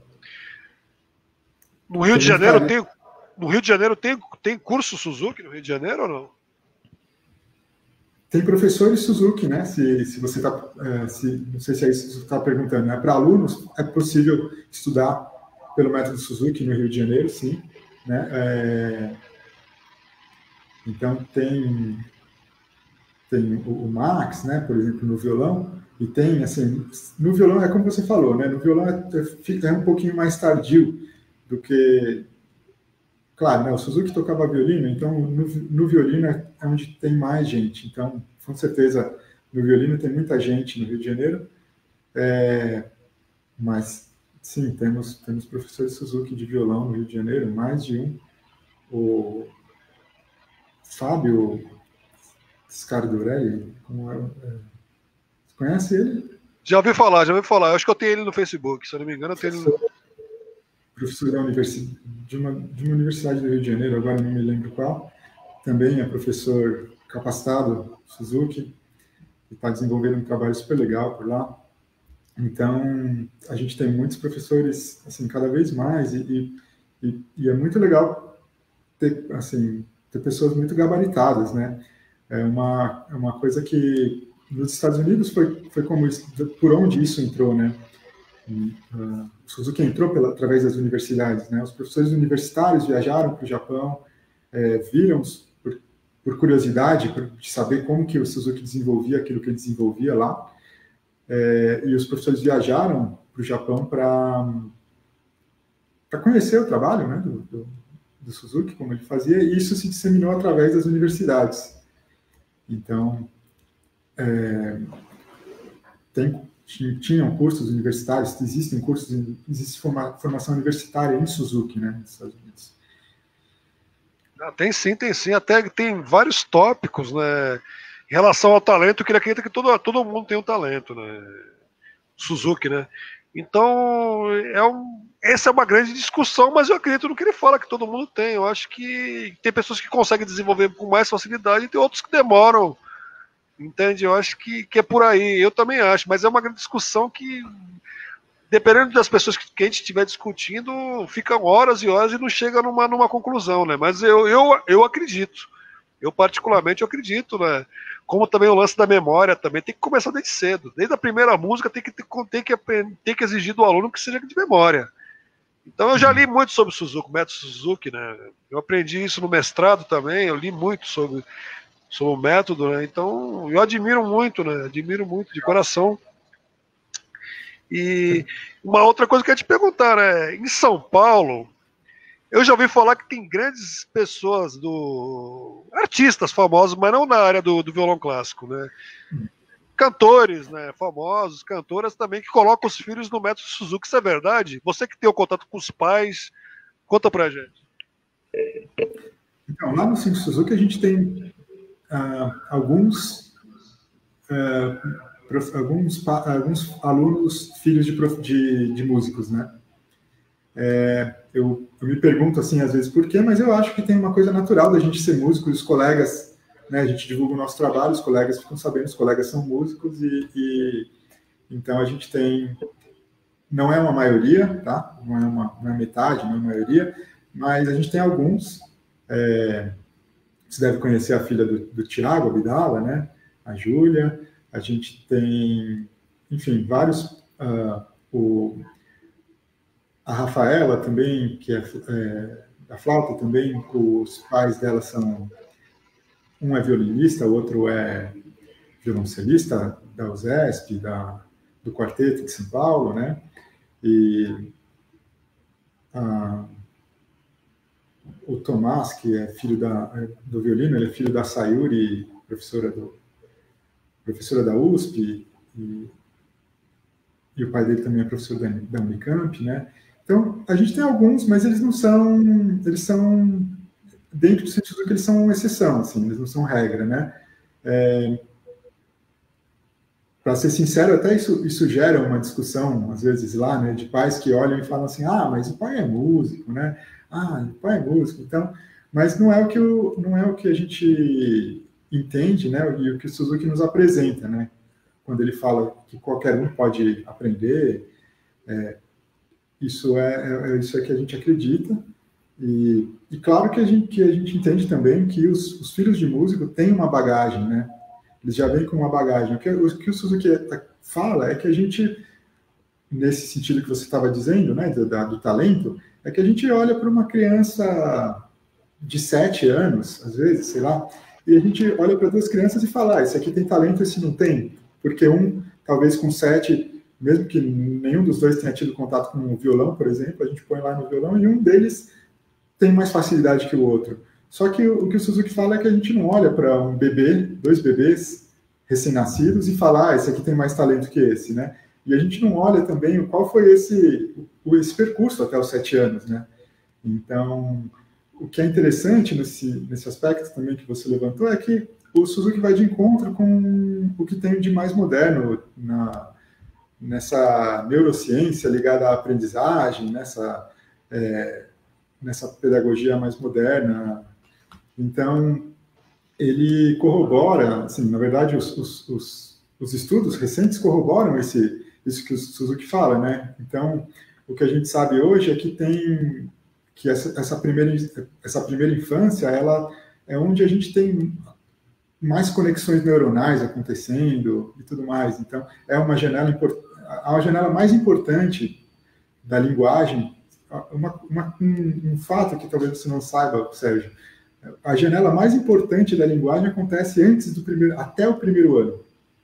No Rio de Janeiro tem curso Suzuki no Rio de Janeiro ou não? Tem professores Suzuki, né? Se você está, não sei se é isso que você está perguntando, né? Para alunos é possível estudar pelo método Suzuki no Rio de Janeiro, sim, né? Então tem o Max, né? Por exemplo, no violão, E tem, assim, no violão é como você falou, né? No violão é um pouquinho mais tardio do que... Claro, né? O Suzuki tocava violino, então no violino é onde tem mais gente. Então, com certeza, no violino tem muita gente no Rio de Janeiro, mas, sim, temos professores Suzuki de violão no Rio de Janeiro, mais de um. O Fábio Scardurelli, você conhece ele? Já ouvi falar, já ouvi falar. Eu acho que eu tenho ele no Facebook, se eu não me engano, eu tenho ele no... Professor da de uma universidade do Rio de Janeiro, agora não me lembro qual. Também é professor capacitado, Suzuki, e está desenvolvendo um trabalho super legal por lá. Então, a gente tem muitos professores, assim, cada vez mais, e é muito legal ter, assim, ter pessoas muito gabaritadas, né? É uma coisa que nos Estados Unidos foi como por onde isso entrou, né? O Suzuki entrou através das universidades, né? Os professores universitários viajaram para o Japão, viram por curiosidade, de saber como que o Suzuki desenvolvia aquilo que ele desenvolvia lá, e os professores viajaram para o Japão para conhecer o trabalho, né, do Suzuki, como ele fazia, e isso se disseminou através das universidades. Então, tinham cursos universitários, existe formação universitária em Suzuki, né, nos Estados Unidos. Tem sim, tem sim. Até tem vários tópicos, né? Em relação ao talento, que ele acredita que todo mundo tem um talento, né? Suzuki, né? Então, essa é uma grande discussão, mas eu acredito no que ele fala, que todo mundo tem. Eu acho que tem pessoas que conseguem desenvolver com mais facilidade e tem outros que demoram. Entende? Eu acho que é por aí. Eu também acho, mas é uma grande discussão que, dependendo das pessoas que a gente estiver discutindo, ficam horas e horas e não chega numa conclusão, né? Mas eu acredito. Eu particularmente acredito, né? Como também o lance da memória também tem que começar desde cedo. Desde a primeira música tem que exigir do aluno que seja de memória. Então eu já li muito sobre Suzuki, o método Suzuki, né? Eu aprendi isso no mestrado também, eu li muito sobre o método, né? Então eu admiro muito, né? Admiro muito de coração. E uma outra coisa que eu ia te perguntar, né? Em São Paulo, eu já ouvi falar que tem grandes pessoas, artistas famosos, mas não na área do violão clássico, né? Cantores, né? Famosos, cantoras também, que colocam os filhos no método Suzuki. Isso é verdade? Você que tem o contato com os pais, conta pra gente. Então, lá no Cinco Suzuki a gente tem alguns alunos filhos de músicos, né? Eu me pergunto assim às vezes por quê, mas eu acho que tem uma coisa natural da gente ser músico, e os colegas, né, a gente divulga o nosso trabalho, os colegas ficam sabendo, os colegas são músicos e então a gente tem, não é uma maioria, tá? Não é metade, não é uma maioria, mas a gente tem alguns. Você deve conhecer a filha do Tiago Abdala, né? A Júlia. A gente tem, enfim, vários. A Rafaela também, que é da flauta também, os pais dela são... Um é violinista, o outro é violoncelista da USESP, do Quarteto de São Paulo, né? E o Tomás, que é filho do violino, ele é filho da Sayuri, professora da USP, e o pai dele também é professor da Unicamp, né? Então, a gente tem alguns, mas eles são, dentro do sentido que eles são uma exceção, assim, eles não são regra, né? Para ser sincero, até isso gera uma discussão, às vezes, lá, né, de pais que olham e falam assim, mas o pai é músico, né? O pai é músico, então... Mas não é o que a gente entende, né? E o que o Suzuki nos apresenta, né? Quando ele fala que qualquer um pode aprender, isso é que a gente acredita. E claro que a gente entende também que os filhos de músico têm uma bagagem, né? Eles já vêm com uma bagagem. O que o Suzuki fala é que a gente, nesse sentido que você estava dizendo, né, do talento, é que a gente olha para uma criança de 7 anos, às vezes, sei lá, e a gente olha para duas crianças e fala, esse aqui tem talento, esse não tem, porque um talvez com 7, mesmo que nenhum dos dois tenha tido contato com o violão, por exemplo, a gente põe lá no violão e um deles tem mais facilidade que o outro. Só que o que o Suzuki fala é que a gente não olha para um bebê, 2 bebês recém-nascidos e fala, esse aqui tem mais talento que esse, né? E a gente não olha também qual foi esse percurso até os 7 anos, né? Então, o que é interessante nesse aspecto também que você levantou é que o Suzuki vai de encontro com o que tem de mais moderno nessa neurociência ligada à aprendizagem, nessa pedagogia mais moderna. Então, ele corrobora, assim, na verdade, os estudos recentes corroboram isso que o Suzuki fala, né? Então, o que a gente sabe hoje é que essa primeira infância, ela é onde a gente tem mais conexões neuronais acontecendo e tudo mais. Então, é uma janela a janela mais importante da linguagem. Um fato que talvez você não saiba, Sérgio, a janela mais importante da linguagem acontece até o primeiro ano.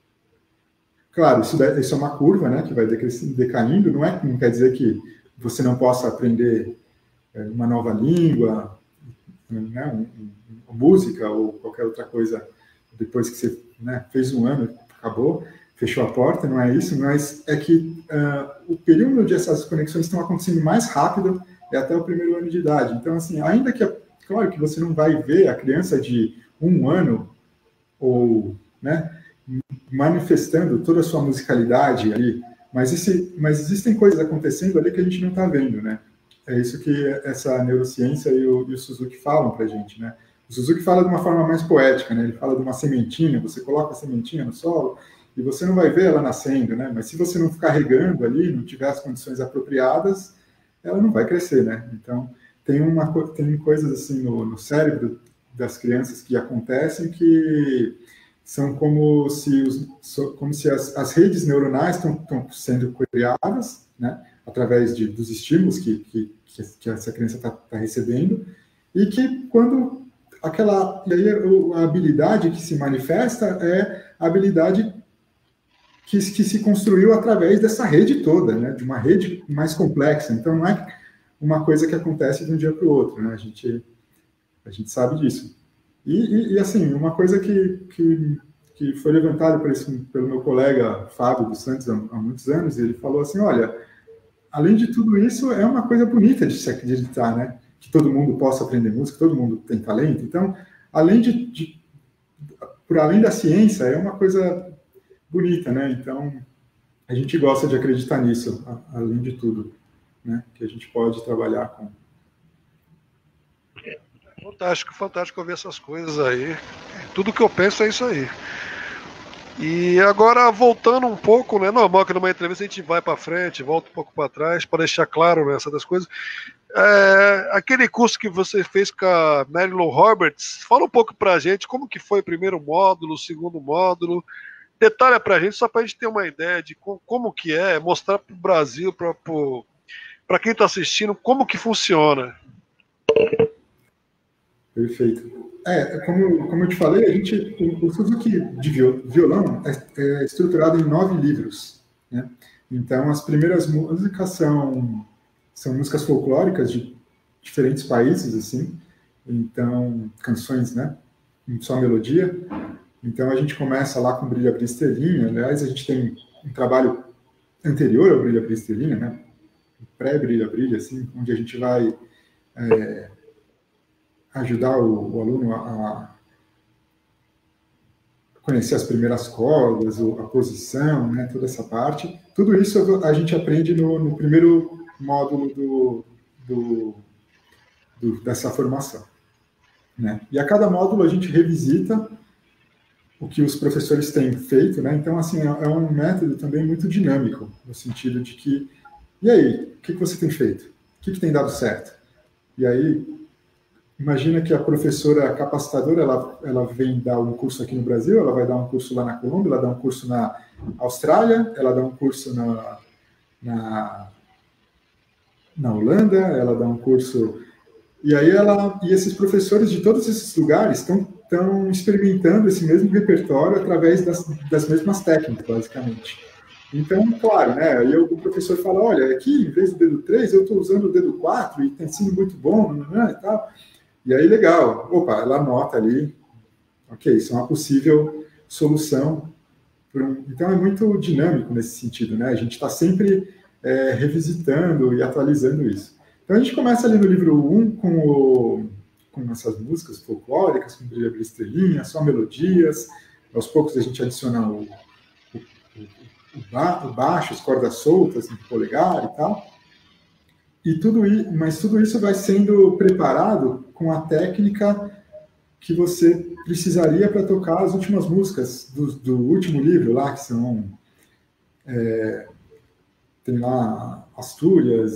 Claro, isso é uma curva, né, que vai decaindo, não quer dizer que você não possa aprender uma nova língua, né, música ou qualquer outra coisa depois que você, né, fez um ano, acabou, fechou a porta, não é isso, mas é que o período onde essas conexões estão acontecendo mais rápido é até o primeiro ano de idade. Então, assim, ainda que, claro que você não vai ver a criança de 1 ano ou, né, manifestando toda a sua musicalidade ali, mas existem coisas acontecendo ali que a gente não está vendo, né? É isso que essa neurociência e o Suzuki falam para a gente, né? O Suzuki fala de uma forma mais poética, né? Ele fala de uma sementinha, você coloca a sementinha no solo e você não vai ver ela nascendo, né? Mas se você não ficar regando ali, não tiver as condições apropriadas, ela não vai crescer, né? Então, tem coisas assim no cérebro das crianças que acontecem que são como se as redes neuronais estão sendo criadas, né? Através dos estímulos que essa criança está recebendo, e que quando e aí a habilidade que se manifesta é a habilidade que se construiu através dessa rede toda, né? De uma rede mais complexa. Então, não é uma coisa que acontece de um dia para o outro, né? A gente sabe disso. E assim, uma coisa que foi levantada pelo meu colega Fábio dos Santos há muitos anos, ele falou assim, olha, além de tudo isso, é uma coisa bonita de se acreditar, né? Que todo mundo possa aprender música, todo mundo tem talento. Então, por além da ciência, é uma coisa bonita, né? Então, a gente gosta de acreditar nisso, além de tudo, né? Que a gente pode trabalhar com. Fantástico, fantástico ouvir essas coisas aí. Tudo que eu penso é isso aí. E agora, voltando um pouco, né? Normal que numa entrevista a gente vai para frente, volta um pouco para trás, para deixar claro, né, essas coisas. Aquele curso que você fez com a Marilyn Roberts, fala um pouco para a gente como que foi o primeiro módulo, o segundo módulo. Detalha para a gente, só para a gente ter uma ideia de como que é, mostrar para o Brasil, para quem está assistindo, como que funciona. Perfeito. Como eu te falei, o Suzuki de violão é estruturado em 9 livros, né? Então, as primeiras músicas são músicas folclóricas de diferentes países, assim. Então, canções, né? Só melodia. Então, a gente começa lá com Brilha, Brilha, Estrelinha. Aliás, a gente tem um trabalho anterior ao Brilha, Brilha, Estrelinha, né? Pré-Brilha, Brilha, assim, onde a gente vai ajudar o aluno a conhecer as primeiras cordas, a posição, né, toda essa parte. Tudo isso a gente aprende no primeiro módulo dessa formação, né? E a cada módulo a gente revisita o que os professores têm feito, né? Então, assim, é um método também muito dinâmico, no sentido de que, e aí, o que você tem feito? O que tem dado certo? E aí, imagina que a professora capacitadora, ela vem dar um curso aqui no Brasil, ela vai dar um curso lá na Colômbia, ela dá um curso na Austrália, ela dá um curso na Holanda, ela dá um curso... E aí e esses professores de todos esses lugares estão experimentando esse mesmo repertório através das mesmas técnicas, basicamente. Então, claro, né? Aí o professor fala, olha, aqui, em vez do dedo 3, eu estou usando o dedo 4 e tem sido muito bom, né, e tal. E aí, legal. Opa, ela anota ali, ok, isso é uma possível solução. Então, é muito dinâmico nesse sentido, né? A gente está sempre revisitando e atualizando isso. Então, a gente começa ali no livro 1 com essas músicas folclóricas, com Brilha, Brilha, Estrelinha, só melodias. Aos poucos, a gente adiciona o baixo, as cordas soltas no polegar e tal. Mas tudo isso vai sendo preparado com a técnica que você precisaria para tocar as últimas músicas do último livro lá, que são... tem lá Astúrias,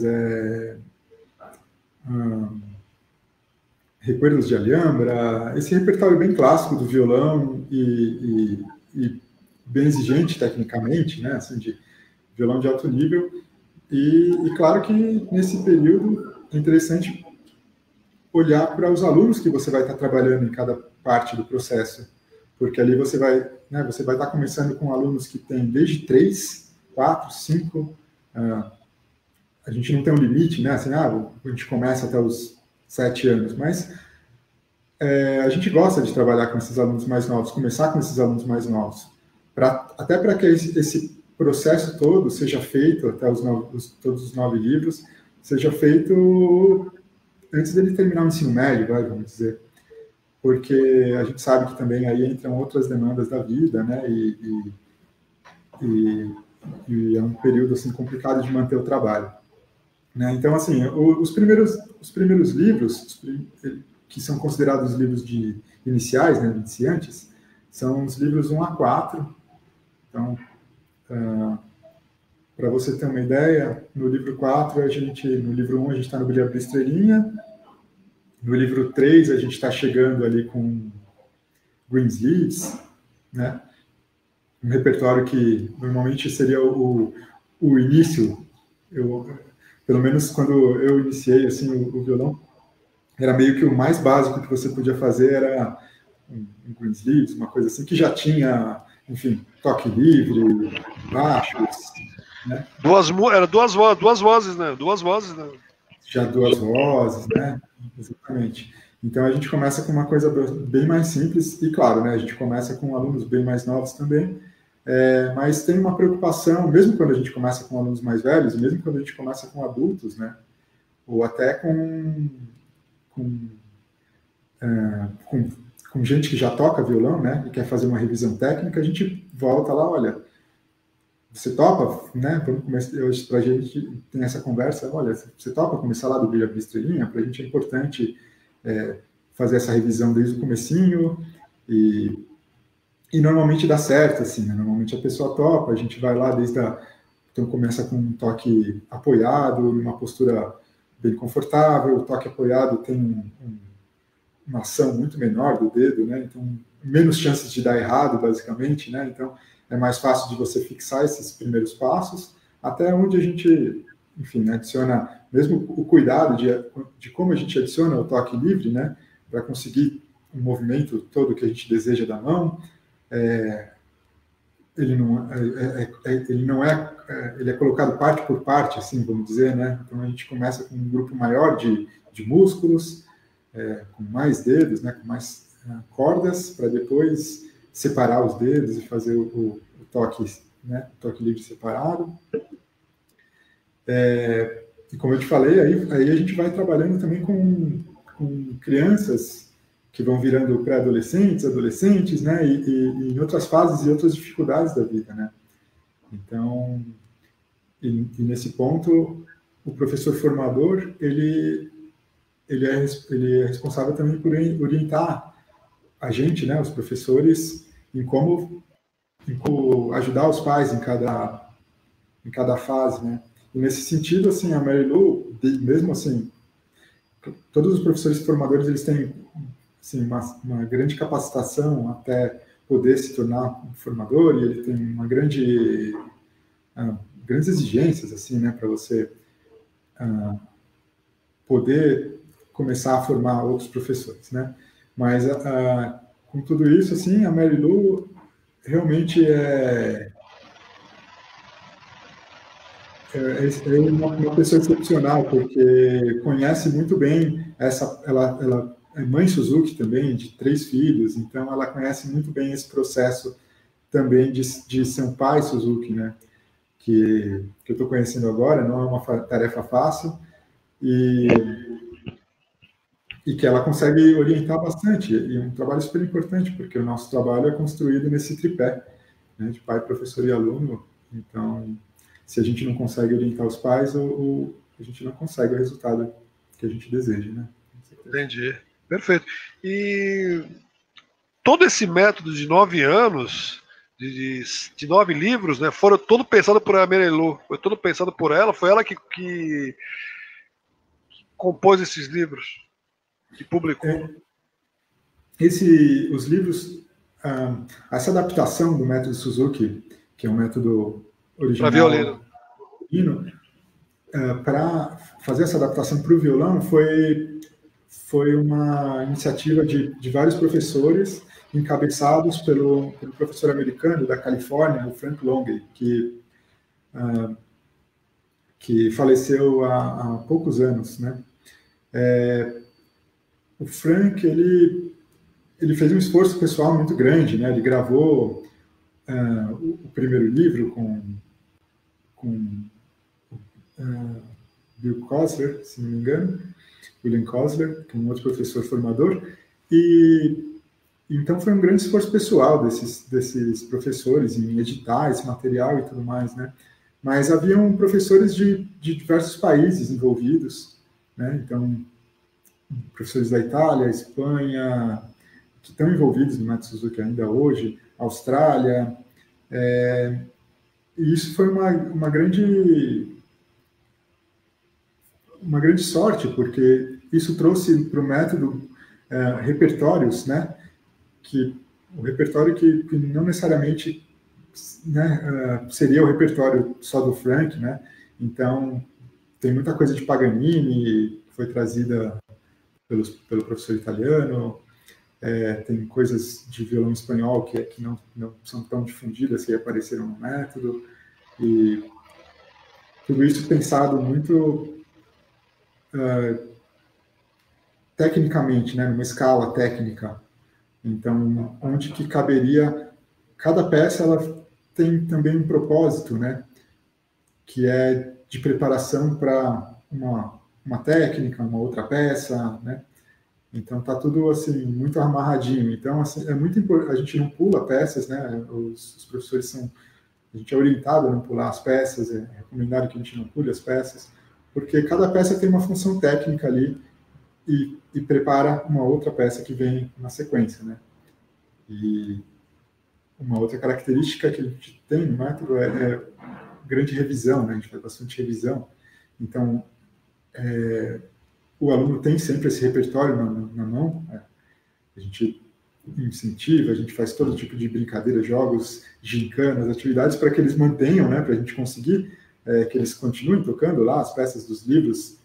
Recuerdos de Alhambra, esse repertório bem clássico do violão e bem exigente tecnicamente, né, assim, de violão de alto nível. E claro que nesse período é interessante olhar para os alunos que você vai estar trabalhando em cada parte do processo, porque ali você vai estar começando com alunos que têm desde 3, 4, 5, a gente não tem um limite, né? Assim, a gente começa até os 7 anos, mas a gente gosta de trabalhar com esses alunos mais novos, começar com esses alunos mais novos, até para que esse processo todo seja feito, até todos os 9 livros, seja feito antes dele terminar o ensino médio, vamos dizer, porque a gente sabe que também aí entram outras demandas da vida, né? E é um período assim complicado de manter o trabalho, né? Então, assim, os primeiros livros que são considerados os livros iniciais, né, iniciantes, são os livros 1 a 4. Então, para você ter uma ideia, no livro 4, no livro 1, a gente está no Brilha, Brilha, Estrelinha. No livro 3, a gente está chegando ali com Greensleeves, né? Um repertório que normalmente seria o início. Pelo menos quando eu iniciei assim, o violão, era meio que o mais básico que você podia fazer era um Greensleeves, uma coisa assim, que já tinha, enfim, toque livre, baixos, né? Duas vozes, né? Duas vozes, né? Já 2 vozes, né? Exatamente. Então a gente começa com uma coisa bem mais simples e, claro, né? A gente começa com alunos bem mais novos também, mas tem uma preocupação, mesmo quando a gente começa com alunos mais velhos, mesmo quando a gente começa com adultos, né? Ou até com gente que já toca violão, né? E quer fazer uma revisão técnica, a gente volta lá, olha, você topa, né? Vamos começar hoje, para a gente tem essa conversa, olha, você topa começar lá do Brilha, Brilha, Estrelinha? Para a gente é importante fazer essa revisão desde o comecinho e normalmente dá certo, assim, né? Normalmente a pessoa topa, a gente vai lá então começa com um toque apoiado, numa postura bem confortável, o toque apoiado tem uma ação muito menor do dedo, né? Então, menos chances de dar errado, basicamente, né? Então, é mais fácil de você fixar esses primeiros passos, até onde a gente, enfim, adiciona, mesmo o cuidado de como a gente adiciona o toque livre, né? Para conseguir o movimento todo que a gente deseja da mão, ele é colocado parte por parte, assim, vamos dizer, né? Então, a gente começa com um grupo maior de músculos, com mais dedos, né, com mais cordas, para depois separar os dedos e fazer o toque, né, o toque livre separado. E como eu te falei, aí a gente vai trabalhando também com crianças que vão virando pré-adolescentes, adolescentes, né, e em outras fases e outras dificuldades da vida, né. Então, e nesse ponto, o professor formador, ele é responsável também por orientar a gente, né, os professores, em como ajudar os pais em cada fase, né. E nesse sentido, assim, a Mary Lou, mesmo assim, todos os professores formadores, eles têm assim, uma grande capacitação até poder se tornar um formador, e ele tem uma grandes exigências, assim, né, para você poder começar a formar outros professores, né? Mas com tudo isso, assim, a Mary Lou realmente é uma pessoa excepcional, porque conhece muito bem ela é mãe Suzuki também, de 3 filhos, então ela conhece muito bem esse processo também de ser um pai Suzuki, né? Que eu estou conhecendo agora, não é uma tarefa fácil, e que ela consegue orientar bastante, e é um trabalho super importante, porque o nosso trabalho é construído nesse tripé, né, de pai, professor e aluno. Então, se a gente não consegue orientar os pais, a gente não consegue o resultado que a gente deseja, né? Entendi. Perfeito. E todo esse método de 9 anos, de 9 livros, né, foram todo pensado por a Merelu, foi todo pensado por ela, foi ela que compôs esses livros, que publicou. Os livros, essa adaptação do método Suzuki, que é um método original para violino, para fazer essa adaptação para o violão foi uma iniciativa de vários professores, encabeçados pelo professor americano da Califórnia, o Frank Longley, que faleceu há poucos anos, né? O Frank, ele fez um esforço pessoal muito grande, né? Ele gravou o primeiro livro com Bill Kosler, se não me engano, William Kosler, que é um outro professor formador, e então foi um grande esforço pessoal desses professores em editar esse material e tudo mais, né? Mas haviam professores de diversos países envolvidos, né? Então, professores da Itália, Espanha, que estão envolvidos no método Suzuki ainda hoje, Austrália, e isso foi uma grande sorte, porque isso trouxe para o método repertórios, né? O repertório que não necessariamente, né, seria o repertório só do Frank, né? Então, tem muita coisa de Paganini que foi trazida pelo professor italiano, tem coisas de violão espanhol que não são tão difundidas, que apareceram no método, e tudo isso pensado muito tecnicamente, né, numa escala técnica. Então, onde que caberia... Cada peça, ela tem também um propósito, né, que é de preparação para uma técnica, uma outra peça, né? Então, tá tudo, assim, muito amarradinho. Então, assim, é muito importante... A gente não pula peças, né? Os professores são... A gente é orientado a não pular as peças, é recomendado que a gente não pule as peças, porque cada peça tem uma função técnica ali e prepara uma outra peça que vem na sequência, né? E uma outra característica que a gente tem no método é grande revisão, né? A gente faz bastante revisão. Então, o aluno tem sempre esse repertório na mão, né? A gente incentiva, a gente faz todo tipo de brincadeira, jogos, gincanas, atividades para que eles mantenham, né? Para a gente conseguir que eles continuem tocando lá as peças dos livros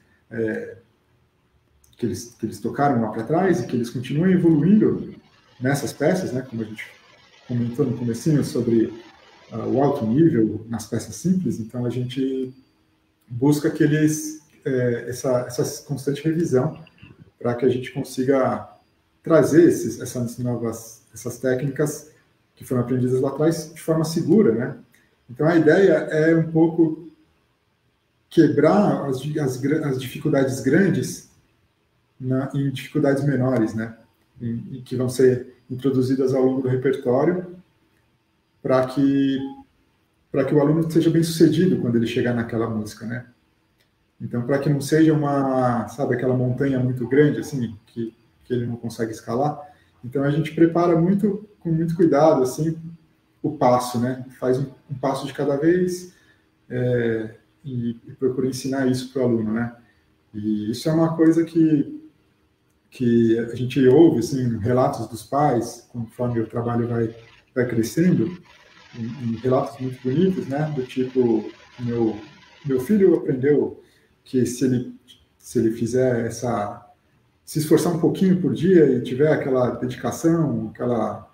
que eles tocaram lá para trás e que eles continuem evoluindo nessas peças, né? Como a gente comentou no comecinho sobre o alto nível nas peças simples, então a gente busca que eles essa constante revisão para que a gente consiga trazer essas técnicas que foram aprendidas lá atrás de forma segura, né? Então a ideia é um pouco quebrar as dificuldades grandes em dificuldades menores, né? E que vão ser introduzidas ao longo do repertório para que o aluno seja bem sucedido quando ele chegar naquela música, né? Então, para que não seja aquela montanha muito grande, assim, que ele não consegue escalar, então a gente prepara com muito cuidado, assim, o passo, né? Faz um passo de cada vez e procura ensinar isso para o aluno, né? E isso é uma coisa que a gente ouve, assim, relatos dos pais, conforme o trabalho vai crescendo, em relatos muito bonitos, né? Do tipo, meu filho aprendeu que se ele fizer se esforçar um pouquinho por dia e tiver aquela dedicação, aquela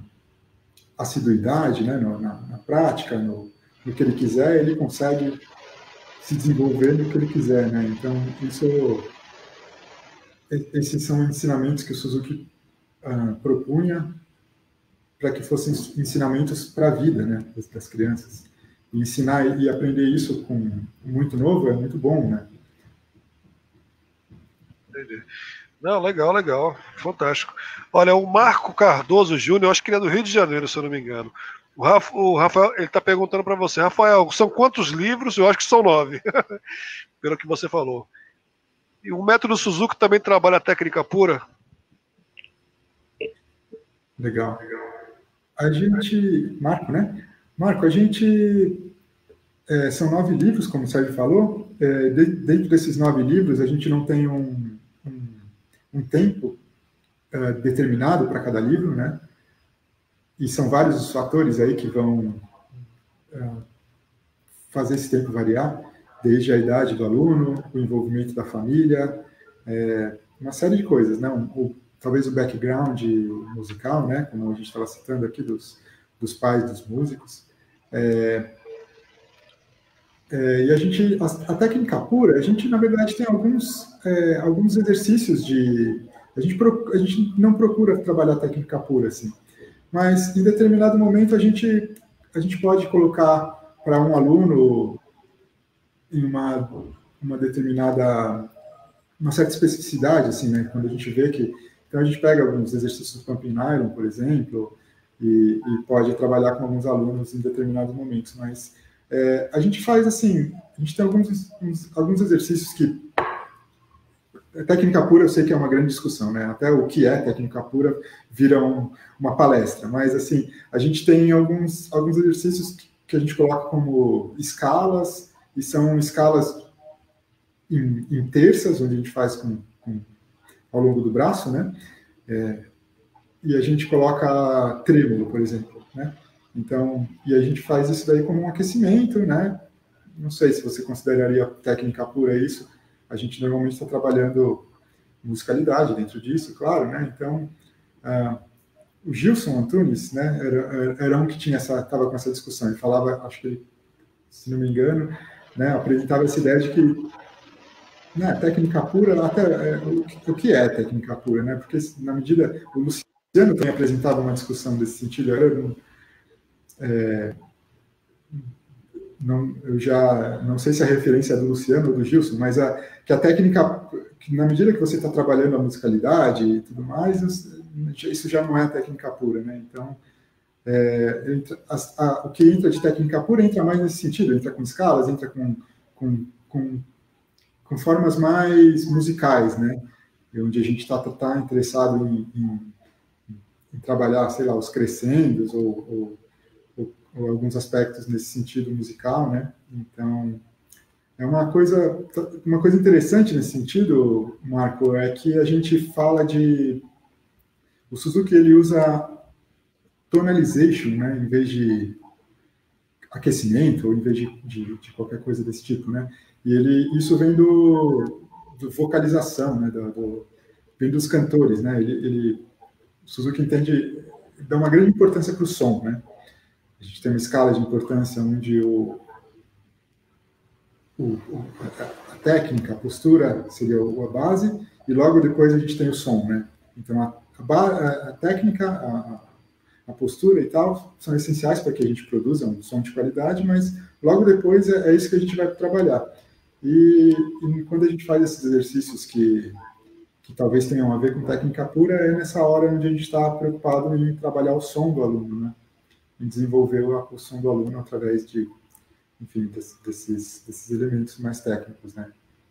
assiduidade, né, na prática, no que ele quiser, ele consegue se desenvolver no que ele quiser, né? Então, esses são ensinamentos que o Suzuki propunha para que fossem ensinamentos para a vida, né, das crianças. E ensinar e aprender isso com muito novo é muito bom, né? Entendi. Não, legal, legal. Fantástico. Olha, o Marco Cardoso Júnior, acho que ele é do Rio de Janeiro, se eu não me engano. O Rafael, ele está perguntando para você, Rafael, são quantos livros? Eu acho que são 9, pelo que você falou. E o método Suzuki também trabalha a técnica pura? Legal. A gente, Marco, né? Marco, a gente são 9 livros, como o Sérgio falou. Dentro desses 9 livros, a gente não tem um tempo determinado para cada livro, né? E são vários os fatores aí que vão fazer esse tempo variar, desde a idade do aluno, o envolvimento da família, uma série de coisas, né? Talvez o background musical, né? Como a gente estava citando aqui, dos pais dos músicos. E a técnica pura, a gente, na verdade, tem alguns exercícios a gente não procura trabalhar a técnica pura, assim. Mas, em determinado momento, a gente pode colocar para um aluno em uma determinada, uma certa especificidade, assim, né? Quando a gente vê que... Então, a gente pega alguns exercícios do Pumping Iron, por exemplo, e pode trabalhar com alguns alunos em determinados momentos, mas a gente faz assim, a gente tem alguns exercícios que... Técnica pura, eu sei que é uma grande discussão, né? Até o que é técnica pura vira uma palestra, mas assim, a gente tem alguns exercícios que a gente coloca como escalas, e são escalas em terças, onde a gente faz ao longo do braço, né? E a gente coloca trêmulo, por exemplo, né? Então, e a gente faz isso daí como um aquecimento, né? Não sei se você consideraria técnica pura isso. A gente normalmente está trabalhando musicalidade dentro disso, claro, né? Então, o Gilson Antunes, né, era um que estava com essa discussão. Ele falava, acho que ele, se não me engano, né, apresentava essa ideia de que, né, técnica pura, até o que é técnica pura, né? Porque na medida o Luciano tem apresentado uma discussão desse sentido. Eu já não sei se a referência é do Luciano ou do Gilson, mas que a técnica, que na medida que você está trabalhando a musicalidade e tudo mais, isso já não é técnica pura, né? Então, o que entra de técnica pura entra mais nesse sentido, entra com escalas, entra com formas mais musicais, né? Onde a gente está interessado em trabalhar, sei lá, os crescendos ou alguns aspectos nesse sentido musical, né? Então, é uma coisa interessante nesse sentido, Marco, é que a gente fala o Suzuki, ele usa tonalization, né, em vez de aquecimento, ou em vez de qualquer coisa desse tipo, né? E isso vem do vocalização, né, vem dos cantores, né? O Suzuki dá uma grande importância para o som, né? A gente tem uma escala de importância onde a técnica, a postura seria a base, e logo depois a gente tem o som, né? Então, a técnica, a postura e tal, são essenciais para que a gente produza um som de qualidade, mas logo depois é isso que a gente vai trabalhar. E quando a gente faz esses exercícios que talvez tenham a ver com técnica pura, é nessa hora onde a gente está preocupado em trabalhar o som do aluno, né? Em desenvolver o som do aluno através enfim, desses elementos mais técnicos, né?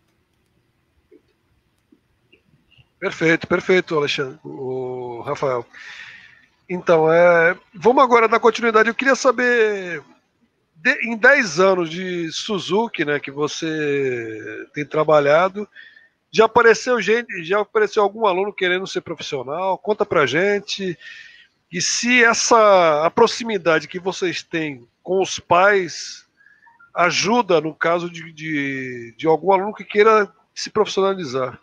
Perfeito, Alexandre, o Rafael. Então, vamos agora dar continuidade. Eu queria saber, em 10 anos de Suzuki, né, que você tem trabalhado, já apareceu algum aluno querendo ser profissional? Conta pra gente. E se a proximidade que vocês têm com os pais ajuda no caso de algum aluno que queira se profissionalizar.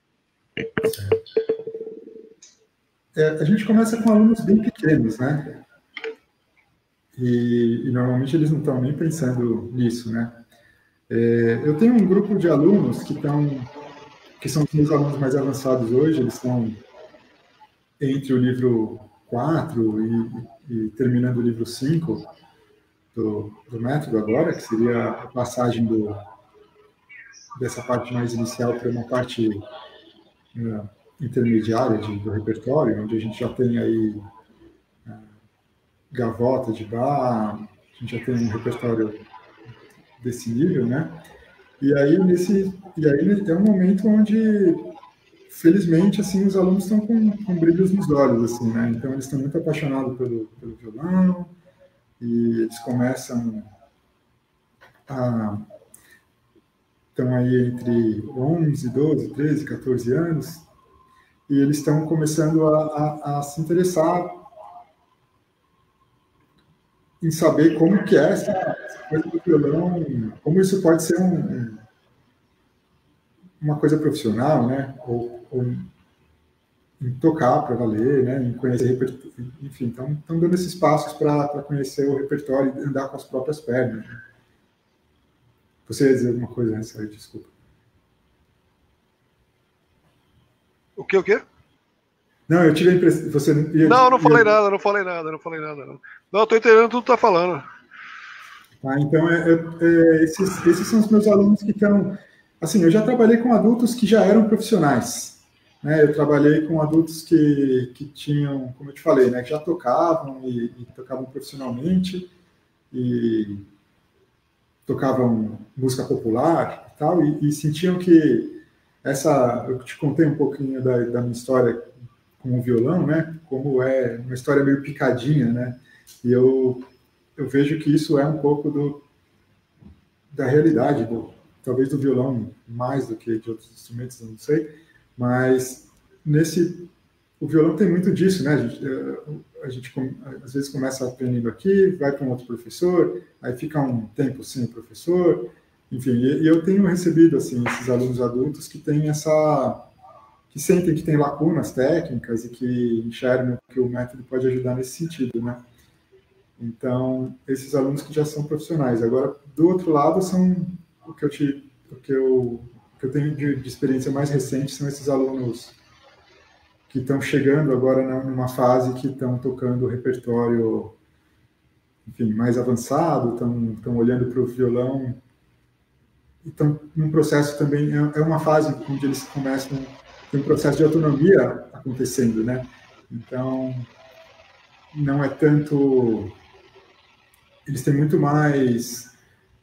A gente começa com alunos bem pequenos, né? E normalmente eles não estão nem pensando nisso, né? Eu tenho um grupo de alunos que são os meus alunos mais avançados hoje, eles estão entre o livro 4 e terminando o livro 5 do método agora, que seria a passagem dessa parte mais inicial para uma parte intermediária do repertório, onde a gente já tem aí gavota de Bach, a gente já tem um repertório desse nível, né? E aí é um momento onde, felizmente, assim, os alunos estão com brilhos nos olhos, assim, né? Então eles estão muito apaixonados pelo violão e eles começam estão aí entre 11, 12, 13, 14 anos e eles estão começando a se interessar em saber como que é essa coisa do violão, como isso pode ser uma coisa profissional, né? Ou em tocar para valer, né? Em conhecer repertório, enfim, estão dando esses passos para conhecer o repertório e andar com as próprias pernas. Né? Você ia dizer alguma coisa nessa aí, desculpa. O quê? Não, eu tive a impressão. Você não falei nada. Não, estou entendendo tudo que tu está falando. Tá, então, esses são os meus alunos que estão. Assim, eu já trabalhei com adultos que já eram profissionais. Né? Eu trabalhei com adultos que tinham, como eu te falei, né, que já tocavam e tocavam profissionalmente e tocavam música popular e tal, e sentiam que eu te contei um pouquinho da minha história com o violão, né? Como é uma história meio picadinha, né? E eu vejo que isso é um pouco da realidade, talvez do violão mais do que de outros instrumentos, eu não sei, mas o violão tem muito disso, né? A gente às vezes começa aprendendo aqui, vai para um outro professor, aí fica um tempo sem o professor, enfim, e eu tenho recebido assim esses alunos adultos que têm que sentem que tem lacunas técnicas e que enxergam que o método pode ajudar nesse sentido, né? Então, esses alunos que já são profissionais. Agora, do outro lado, são o que eu tenho de experiência mais recente são esses alunos que estão chegando agora numa fase que estão tocando o repertório, enfim, mais avançado, estão olhando para o violão, e estão num processo também, é uma fase onde eles começam, tem um processo de autonomia acontecendo, né? Então, não é tanto, eles têm muito mais,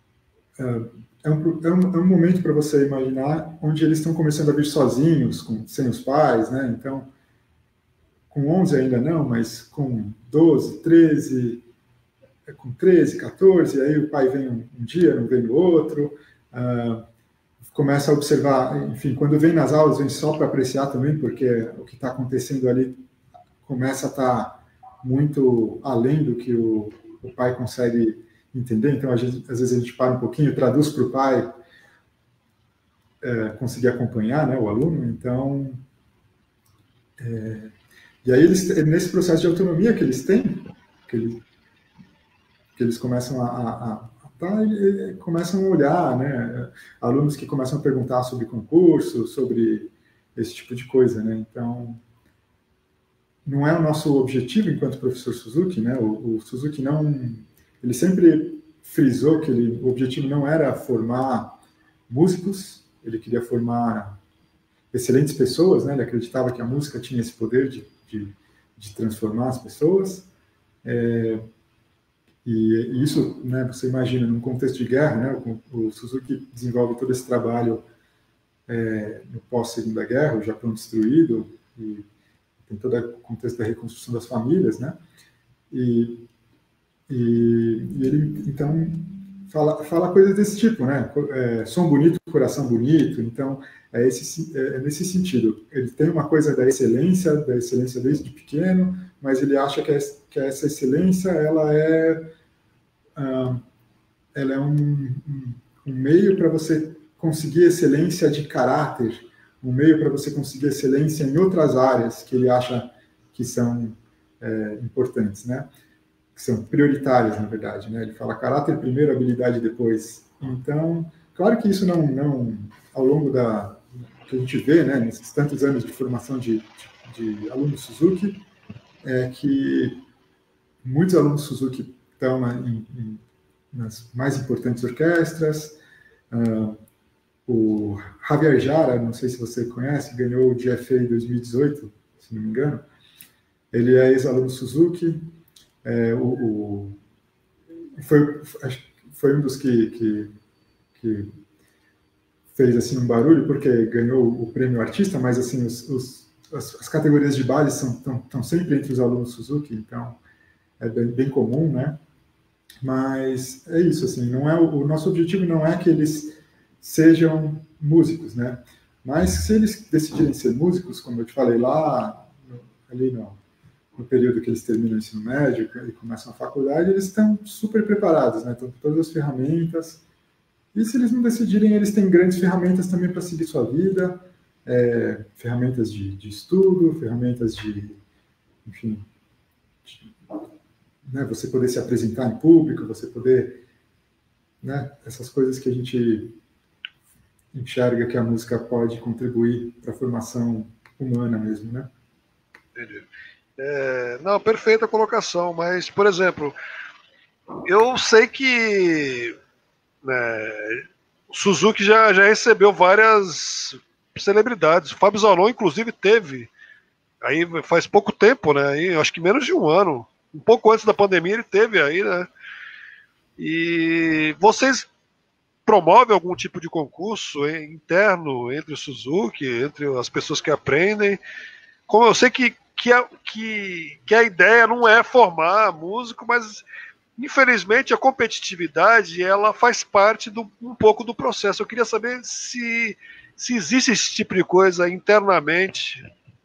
é um momento para você imaginar onde eles estão começando a vir sozinhos, sem os pais, né? Então, com 11 ainda não, mas com 12, 13, com 13, 14, aí o pai vem um dia, não vem no outro, começa a observar, enfim, quando vem nas aulas, vem só para apreciar também, porque o que está acontecendo ali começa a estar muito além do que o pai consegue entender, então às vezes a gente para um pouquinho, traduz para o pai conseguir acompanhar, né, o aluno, então... E aí, nesse processo de autonomia que eles têm, que eles começam começam a olhar, né? Alunos que começam a perguntar sobre concurso, sobre esse tipo de coisa, né? Então, não é o nosso objetivo enquanto professor Suzuki, né? O Suzuki ele sempre frisou que o objetivo não era formar músicos, ele queria formar excelentes pessoas, né? Ele acreditava que a música tinha esse poder de transformar as pessoas. E isso, né, você imagina, num contexto de guerra, né, o Suzuki desenvolve todo esse trabalho no pós-Segunda Guerra, o Japão destruído, e tem todo o contexto da reconstrução das famílias, né, e ele, então, fala coisas desse tipo, né, som bonito, coração bonito, então, é nesse sentido. Ele tem uma coisa da excelência desde pequeno, mas ele acha que essa excelência, ela é um meio para você conseguir excelência de caráter, um meio para você conseguir excelência em outras áreas que ele acha que são importantes, né? Que são prioritárias, na verdade, né? Ele fala caráter primeiro, habilidade depois. Então, claro que isso não ao longo que a gente vê, né, nesses tantos anos de formação de alunos Suzuki, é que muitos alunos Suzuki estão nas mais importantes orquestras. O Javier Jara, não sei se você conhece, ganhou o GFA em 2018, se não me engano. Ele é ex-aluno Suzuki. Foi um dos que fez assim um barulho, porque ganhou o prêmio artista, mas assim as categorias de base estão sempre entre os alunos Suzuki, então é bem comum, né? Mas é isso, assim, não é o nosso objetivo não é que eles sejam músicos, né? Mas se eles decidirem ser músicos, como eu te falei lá, ali no período que eles terminam o ensino médio e começam a faculdade, eles estão super preparados, né? Estão com todas as ferramentas. E se eles não decidirem, eles têm grandes ferramentas também para seguir sua vida, ferramentas de estudo, ferramentas enfim, né, você poder se apresentar em público, você poder, né, essas coisas que a gente enxerga que a música pode contribuir para a formação humana mesmo, né? Entendi. Não, perfeita colocação, mas, por exemplo, eu sei que o Suzuki já recebeu várias celebridades. O Fábio Zanon, inclusive, teve, aí faz pouco tempo, né? Aí, acho que menos de um ano, um pouco antes da pandemia ele teve aí, né? E vocês promovem algum tipo de concurso interno entre o Suzuki, entre as pessoas que aprendem? Como eu sei que a ideia não é formar músico, mas infelizmente a competitividade ela faz parte um pouco do processo. Eu queria saber se existe esse tipo de coisa internamente.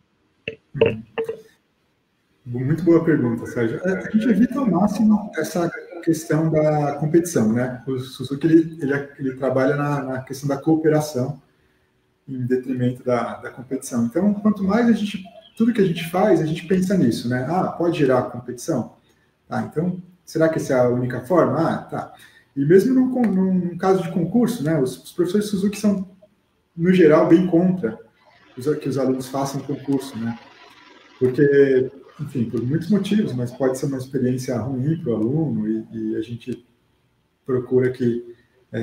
Muito boa pergunta, Sérgio. A gente evita ao máximo essa questão da competição, né? O Suzuki ele trabalha na questão da cooperação em detrimento da competição. Então, quanto mais tudo que a gente faz, a gente pensa nisso, né? Pode gerar competição? Então, será que essa é a única forma? Tá. E mesmo num caso de concurso, né? Os professores Suzuki são, no geral, bem contra que os alunos façam concurso, né? Porque, enfim, por muitos motivos, mas pode ser uma experiência ruim para o aluno e a gente procura que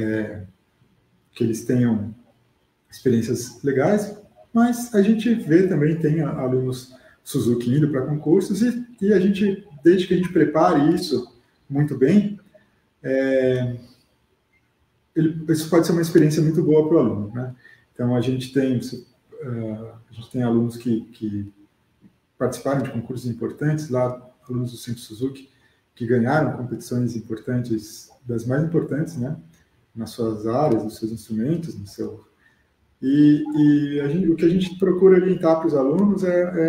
eles tenham experiências legais, mas a gente vê também, tem alunos Suzuki indo para concursos e a gente, desde que a gente prepare isso muito bem, isso pode ser uma experiência muito boa para o aluno, né? Então, a gente tem alunos que participaram de concursos importantes, lá, alunos do Centro Suzuki, que ganharam competições importantes, das mais importantes, né? Nas suas áreas, nos seus instrumentos, o que a gente procura orientar para os alunos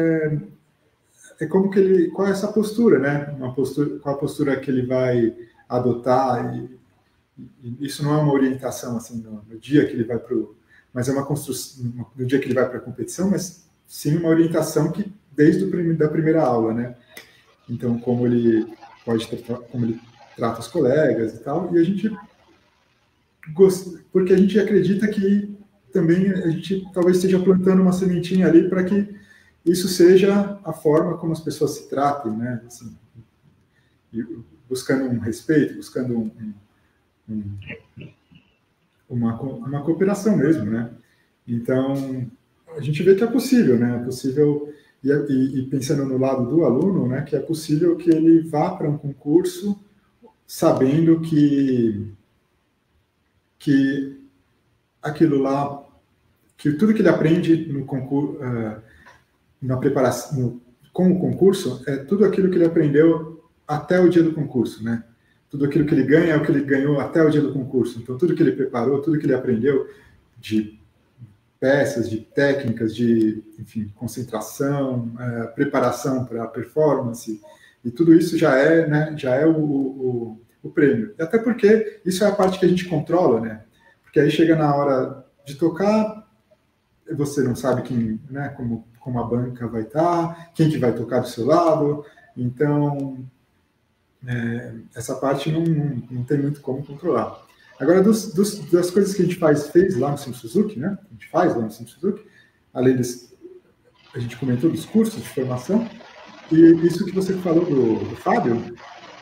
qual é essa postura, né? Qual a postura que ele vai adotar, e isso não é uma orientação assim no dia que ele vai mas é uma construção no dia que ele vai para a competição, mas sim uma orientação que desde da primeira aula, né? Então, como ele trata os colegas e tal, e a gente porque a gente acredita que também a gente talvez esteja plantando uma sementinha ali para que isso seja a forma como as pessoas se tratem, né? Assim, buscando um respeito, buscando uma cooperação mesmo, né? Então, a gente vê que é possível, né? É possível, e pensando no lado do aluno, né? Que é possível que ele vá para um concurso sabendo que aquilo lá, que tudo que ele aprende no concurso, na preparação, com o concurso, é tudo aquilo que ele aprendeu até o dia do concurso, né? Tudo aquilo que ele ganha é o que ele ganhou até o dia do concurso. Então, tudo que ele preparou, tudo que ele aprendeu de peças, de técnicas, de, enfim, concentração, preparação para a performance, e tudo isso já é o prêmio. E até porque isso é a parte que a gente controla, né? Porque aí chega na hora de tocar, você não sabe quem, né, como a banca vai estar, quem que vai tocar do seu lado, então essa parte não tem muito como controlar. Agora, das coisas que a gente fez lá no Sim Suzuki, né? A gente faz lá no Sim Suzuki, além desse, a gente comentou dos cursos de formação, e isso que você falou do Fábio,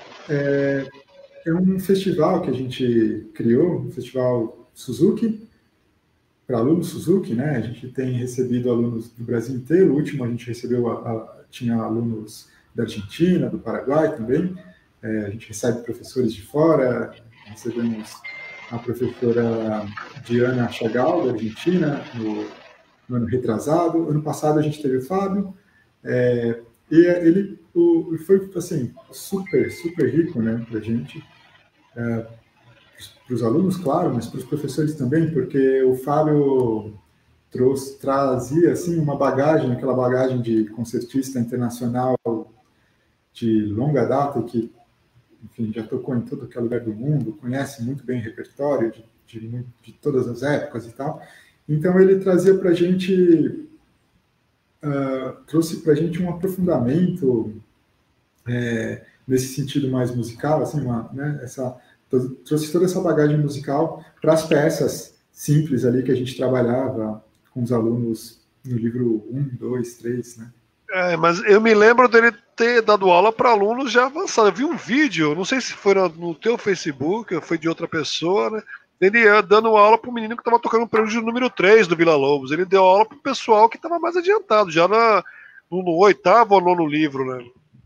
é um festival que a gente criou, um festival Suzuki, para alunos Suzuki, né? A gente tem recebido alunos do Brasil inteiro. O último a gente recebeu, tinha alunos da Argentina, do Paraguai também. A gente recebe professores de fora, recebemos a professora Diana Chagal, da Argentina, no ano retrasado. Ano passado a gente teve o Fábio, e ele foi assim, super, super rico, né, para a gente. Para os alunos, claro, mas para os professores também, porque o Fábio trazia assim uma bagagem, aquela bagagem de concertista internacional de longa data que, enfim, já tocou em todo aquele lugar do mundo, conhece muito bem o repertório de todas as épocas e tal. Então ele trazia para a gente, trouxe para a gente um aprofundamento nesse sentido mais musical, assim, né, trouxe toda essa bagagem musical para as peças simples ali que a gente trabalhava com os alunos no livro 1, 2, 3, né? Mas eu me lembro dele ter dado aula para alunos já avançados. Eu vi um vídeo, não sei se foi no teu Facebook, ou foi de outra pessoa, né? Ele dando aula para um menino que estava tocando o prêmio número 3 do Vila Lobos. Ele deu aula para o pessoal que estava mais adiantado, já no 8º ou 9º livro, né?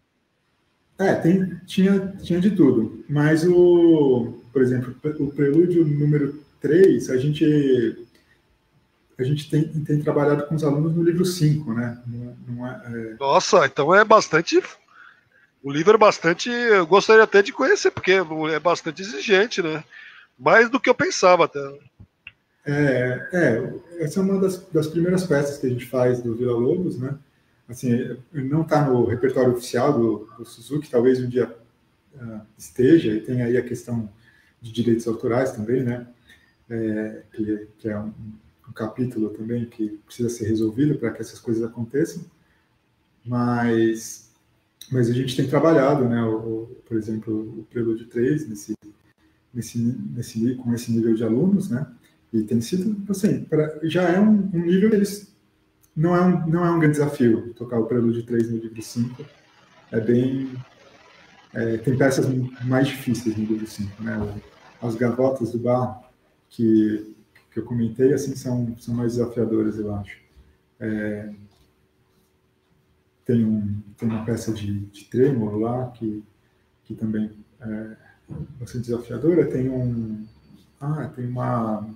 Tinha de tudo. Mas, por exemplo, o prelúdio número 3, a gente tem trabalhado com os alunos no livro 5, né? Nossa, então é bastante... O livro é bastante... Eu gostaria até de conhecer, porque é bastante exigente, né? Mais do que eu pensava até. Essa é uma das primeiras peças que a gente faz do Vila Lobos, né? Assim, não está no repertório oficial do Suzuki, talvez um dia esteja, e tem aí a questão de direitos autorais também, né? Que é um capítulo também que precisa ser resolvido para que essas coisas aconteçam. Mas a gente tem trabalhado, né? Por exemplo, o Prelúdio 3 com esse nível de alunos, né? E tem sido, assim, já é um nível que eles não é um grande desafio tocar o Prelúdio 3 no livro 5. Tem peças mais difíceis no livro 5, né? As gavotas do Bach, que eu comentei, assim, são mais desafiadoras, eu acho. Tem uma peça de trêmolo lá, que também é bastante desafiadora. Tem uma...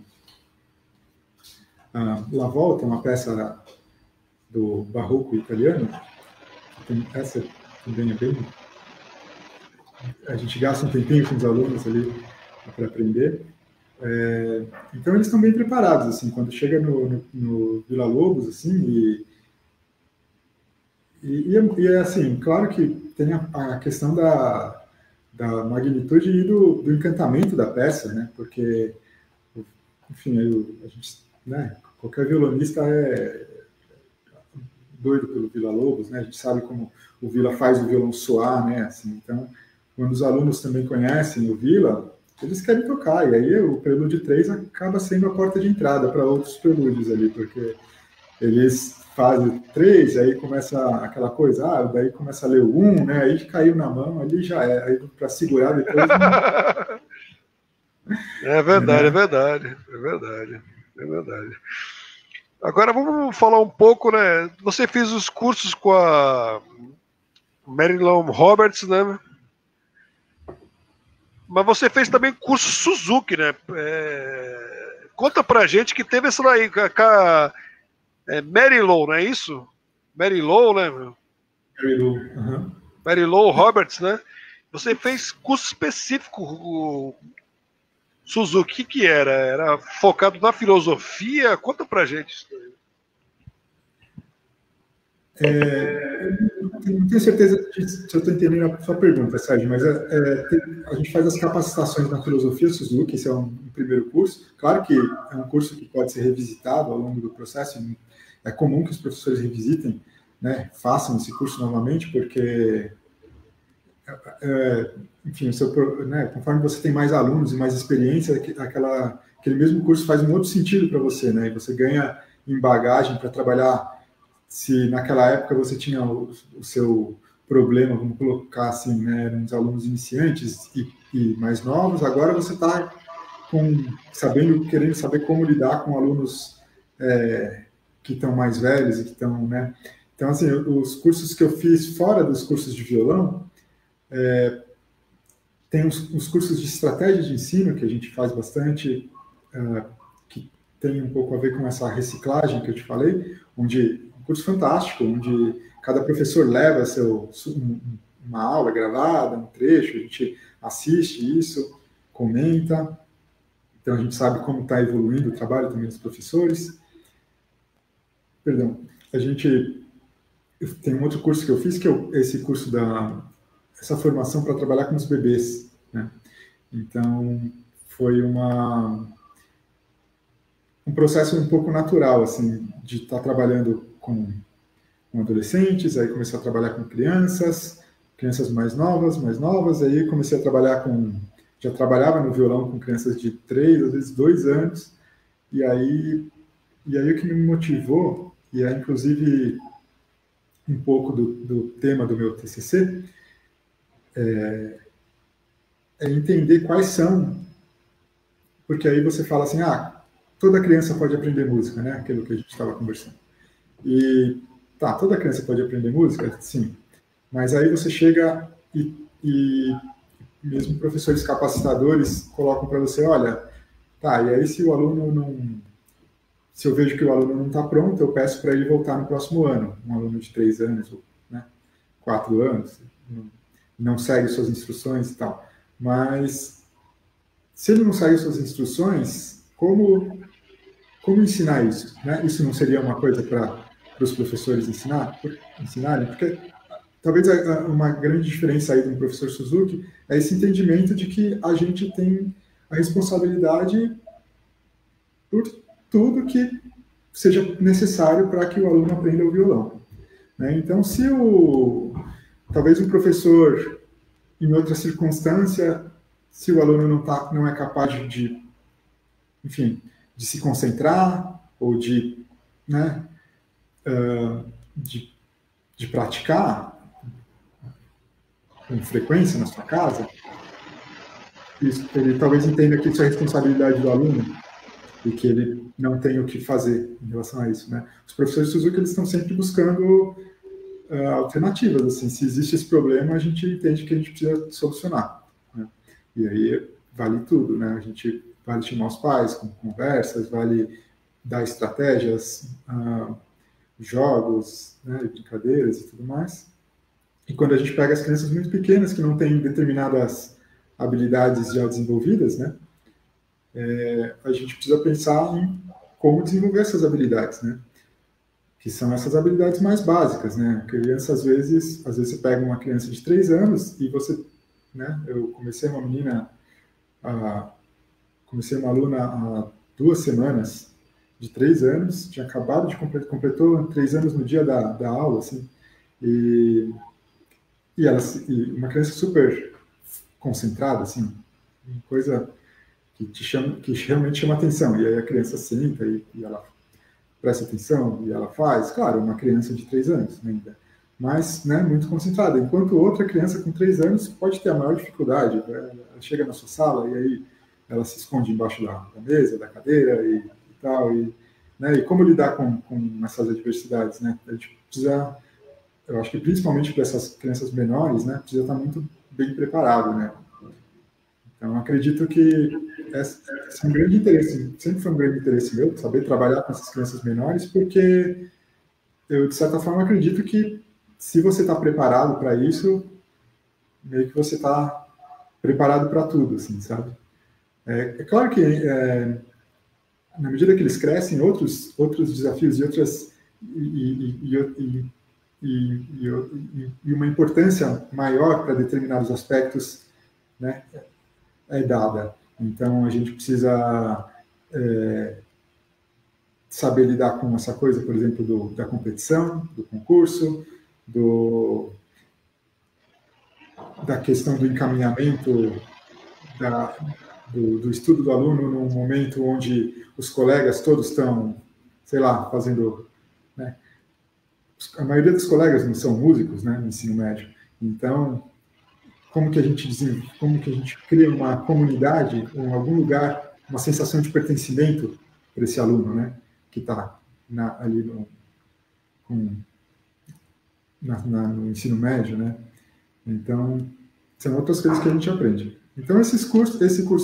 La Volta, uma peça do barroco italiano. Essa também é bem... A gente gasta um tempinho com os alunos ali para aprender. Então eles estão bem preparados, assim, quando chega no Vila Lobos, assim, e assim, claro que tem a questão da magnitude e do encantamento da peça, né? Porque, enfim, a gente, né? Qualquer violonista é doido pelo Vila Lobos, né? A gente sabe como o Vila faz o violão soar, né? Assim, então, quando os alunos também conhecem o Vila, eles querem tocar, e aí o Prelúdio 3 acaba sendo a porta de entrada para outros prelúdios ali, porque eles fazem 3, aí começa aquela coisa, daí começa a ler o 1, né? Aí caiu na mão, ali já é, aí para segurar depois... É verdade, é verdade, é verdade, é verdade. Agora vamos falar um pouco, né? Você fez os cursos com a Marilyn Roberts, né? Mas você fez também curso Suzuki, né? Conta pra gente que teve essa daí, com a Mary Lou, não é isso? Mary Lou, né? Mary Lou, uhum. Mary Lou Roberts, né? Você fez curso específico Suzuki, o que era? Era focado na filosofia? Conta pra gente isso daí. Não tenho certeza se eu estou entendendo a sua pergunta, Sérgio, mas a gente faz as capacitações na filosofia Suzuki, esse é um primeiro curso. Claro que é um curso que pode ser revisitado ao longo do processo, é comum que os professores revisitem, né, façam esse curso novamente, porque enfim, né, conforme você tem mais alunos e mais experiência, aquele mesmo curso faz um outro sentido para você, né? E você ganha em bagagem para trabalhar. Se naquela época você tinha o seu problema, vamos colocar assim, né, eram os alunos iniciantes e mais novos, agora você está querendo saber como lidar com alunos que estão mais velhos e que estão, né? Então, assim, os cursos que eu fiz fora dos cursos de violão, tem os cursos de estratégia de ensino, que a gente faz bastante, que tem um pouco a ver com essa reciclagem que eu te falei, onde um curso fantástico, onde cada professor leva uma aula gravada, um trecho, a gente assiste isso, comenta, então a gente sabe como está evoluindo o trabalho também dos professores. Perdão, tem um outro curso que eu fiz, que é esse curso essa formação para trabalhar com os bebês, né? Então, foi um processo um pouco natural, assim, de estar trabalhando com adolescentes, aí comecei a trabalhar com crianças mais novas, aí comecei a trabalhar já trabalhava no violão com crianças de 3, às vezes 2 anos, e aí o que me motivou, e é inclusive um pouco do tema do meu TCC, é entender quais são, porque aí você fala assim, toda criança pode aprender música, né? Aquilo que a gente estava conversando. E, toda criança pode aprender música? Sim. Mas aí você chega e mesmo professores capacitadores colocam para você, olha, e aí se eu vejo que o aluno não está pronto, eu peço para ele voltar no próximo ano, um aluno de 3 anos, né, 4 anos, não segue suas instruções e tal. Mas, se ele não segue suas instruções, como ensinar isso? Né? Isso não seria uma coisa para os professores ensinarem? Porque talvez uma grande diferença aí do professor Suzuki é esse entendimento de que a gente tem a responsabilidade por tudo que seja necessário para que o aluno aprenda o violão. Né? Então, talvez um professor, em outra circunstância, se o aluno não é capaz enfim, de se concentrar ou né, de praticar com frequência na sua casa, ele talvez entenda que isso é responsabilidade do aluno e que ele não tem o que fazer em relação a isso, né? Os professores Suzuki, eles estão sempre buscando alternativas, assim, se existe esse problema, a gente entende que a gente precisa solucionar, né? E aí vale tudo, né? A gente vale chamar os pais com conversas, vale dar estratégias, jogos, né, brincadeiras e tudo mais. E quando a gente pega as crianças muito pequenas que não têm determinadas habilidades já desenvolvidas, né, a gente precisa pensar em como desenvolver essas habilidades, né, que são essas habilidades mais básicas, né. A criança, às vezes você pega uma criança de 3 anos e você, né, eu comecei uma aluna há 2 semanas, de 3 anos, tinha acabado de completou 3 anos no dia da aula, assim, e uma criança super concentrada, assim, uma coisa que realmente chama atenção. E aí a criança senta e ela presta atenção e ela faz. Claro, uma criança de 3 anos ainda, mas, né, muito concentrada. Enquanto outra criança com 3 anos pode ter a maior dificuldade. Ela chega na sua sala e aí ela se esconde embaixo da mesa, da cadeira e tal. Né, e como lidar com essas adversidades, né? A gente precisa, eu acho que principalmente para essas crianças menores, né, precisa estar muito bem preparado, né? Então, acredito que esse é um grande interesse, sempre foi um grande interesse meu, saber trabalhar com essas crianças menores, porque eu, de certa forma, acredito que se você está preparado para isso, meio que você está preparado para tudo, assim, sabe? É claro que, na medida que eles crescem, outros desafios e uma importância maior para determinados aspectos, né, é dada. Então, a gente precisa saber lidar com essa coisa, por exemplo, da competição, do concurso, da questão do encaminhamento do estudo do aluno num momento onde os colegas todos estão, sei lá, fazendo... Né? A maioria dos colegas não são músicos, né, no ensino médio. Então, como que a gente cria uma comunidade, em algum lugar, uma sensação de pertencimento para esse aluno, né, que está ali no ensino médio, né? Então, são outras coisas que a gente aprende. Então, esse curso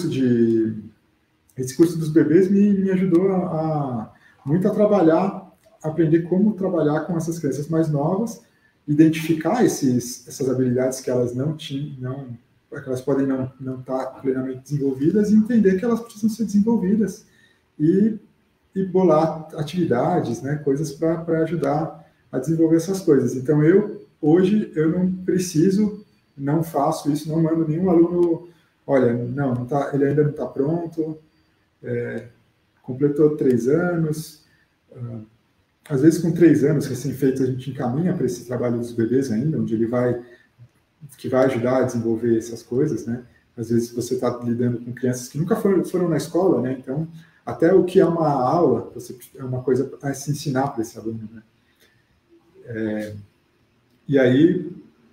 dos bebês me ajudou muito a trabalhar, aprender como trabalhar com essas crianças mais novas, identificar essas habilidades que elas não tinham, que elas podem não estar plenamente desenvolvidas, e entender que elas precisam ser desenvolvidas e bolar atividades, né, coisas para ajudar a desenvolver essas coisas. Então, hoje eu não preciso, não faço isso, não mando nenhum aluno, olha, não tá, ele ainda não está pronto, completou 3 anos, às vezes com 3 anos recém-feito a gente encaminha para esse trabalho dos bebês ainda, onde que vai ajudar a desenvolver essas coisas, né? Às vezes você está lidando com crianças que nunca foram na escola, né? Então, até o que é uma aula, é uma coisa a se ensinar para esse aluno, né? E aí,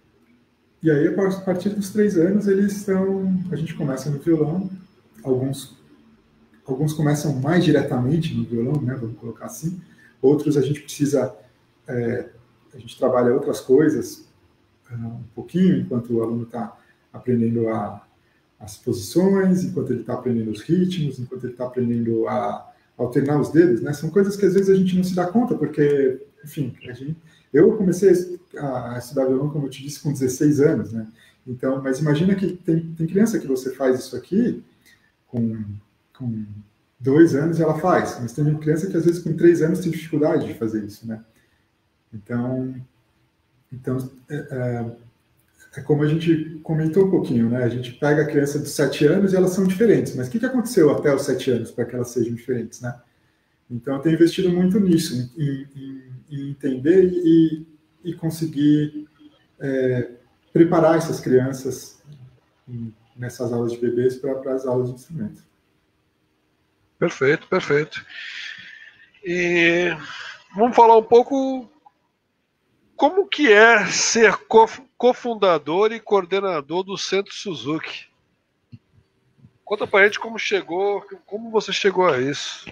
a partir dos 3 anos, a gente começa no violão, alguns começam mais diretamente no violão, né? Vamos colocar assim. Outros a gente precisa, a gente trabalha outras coisas um pouquinho, enquanto o aluno está aprendendo as posições, enquanto ele está aprendendo os ritmos, enquanto ele está aprendendo a alternar os dedos, né? São coisas que às vezes a gente não se dá conta, porque, enfim, eu comecei a estudar violão, como eu te disse, com 16 anos, né? Então, mas imagina que tem criança que você faz isso aqui com 2 anos ela faz, mas tem criança que às vezes com 3 anos tem dificuldade de fazer isso, né? Então é como a gente comentou um pouquinho, né? A gente pega a criança de 7 anos e elas são diferentes, mas o que aconteceu até os 7 anos para que elas sejam diferentes, né? Então eu tenho investido muito nisso, em entender e conseguir preparar essas crianças nessas aulas de bebês para as aulas de instrumento. Perfeito, perfeito. E vamos falar um pouco como que é ser cofundador e coordenador do Centro Suzuki. Conta pra gente como você chegou a isso.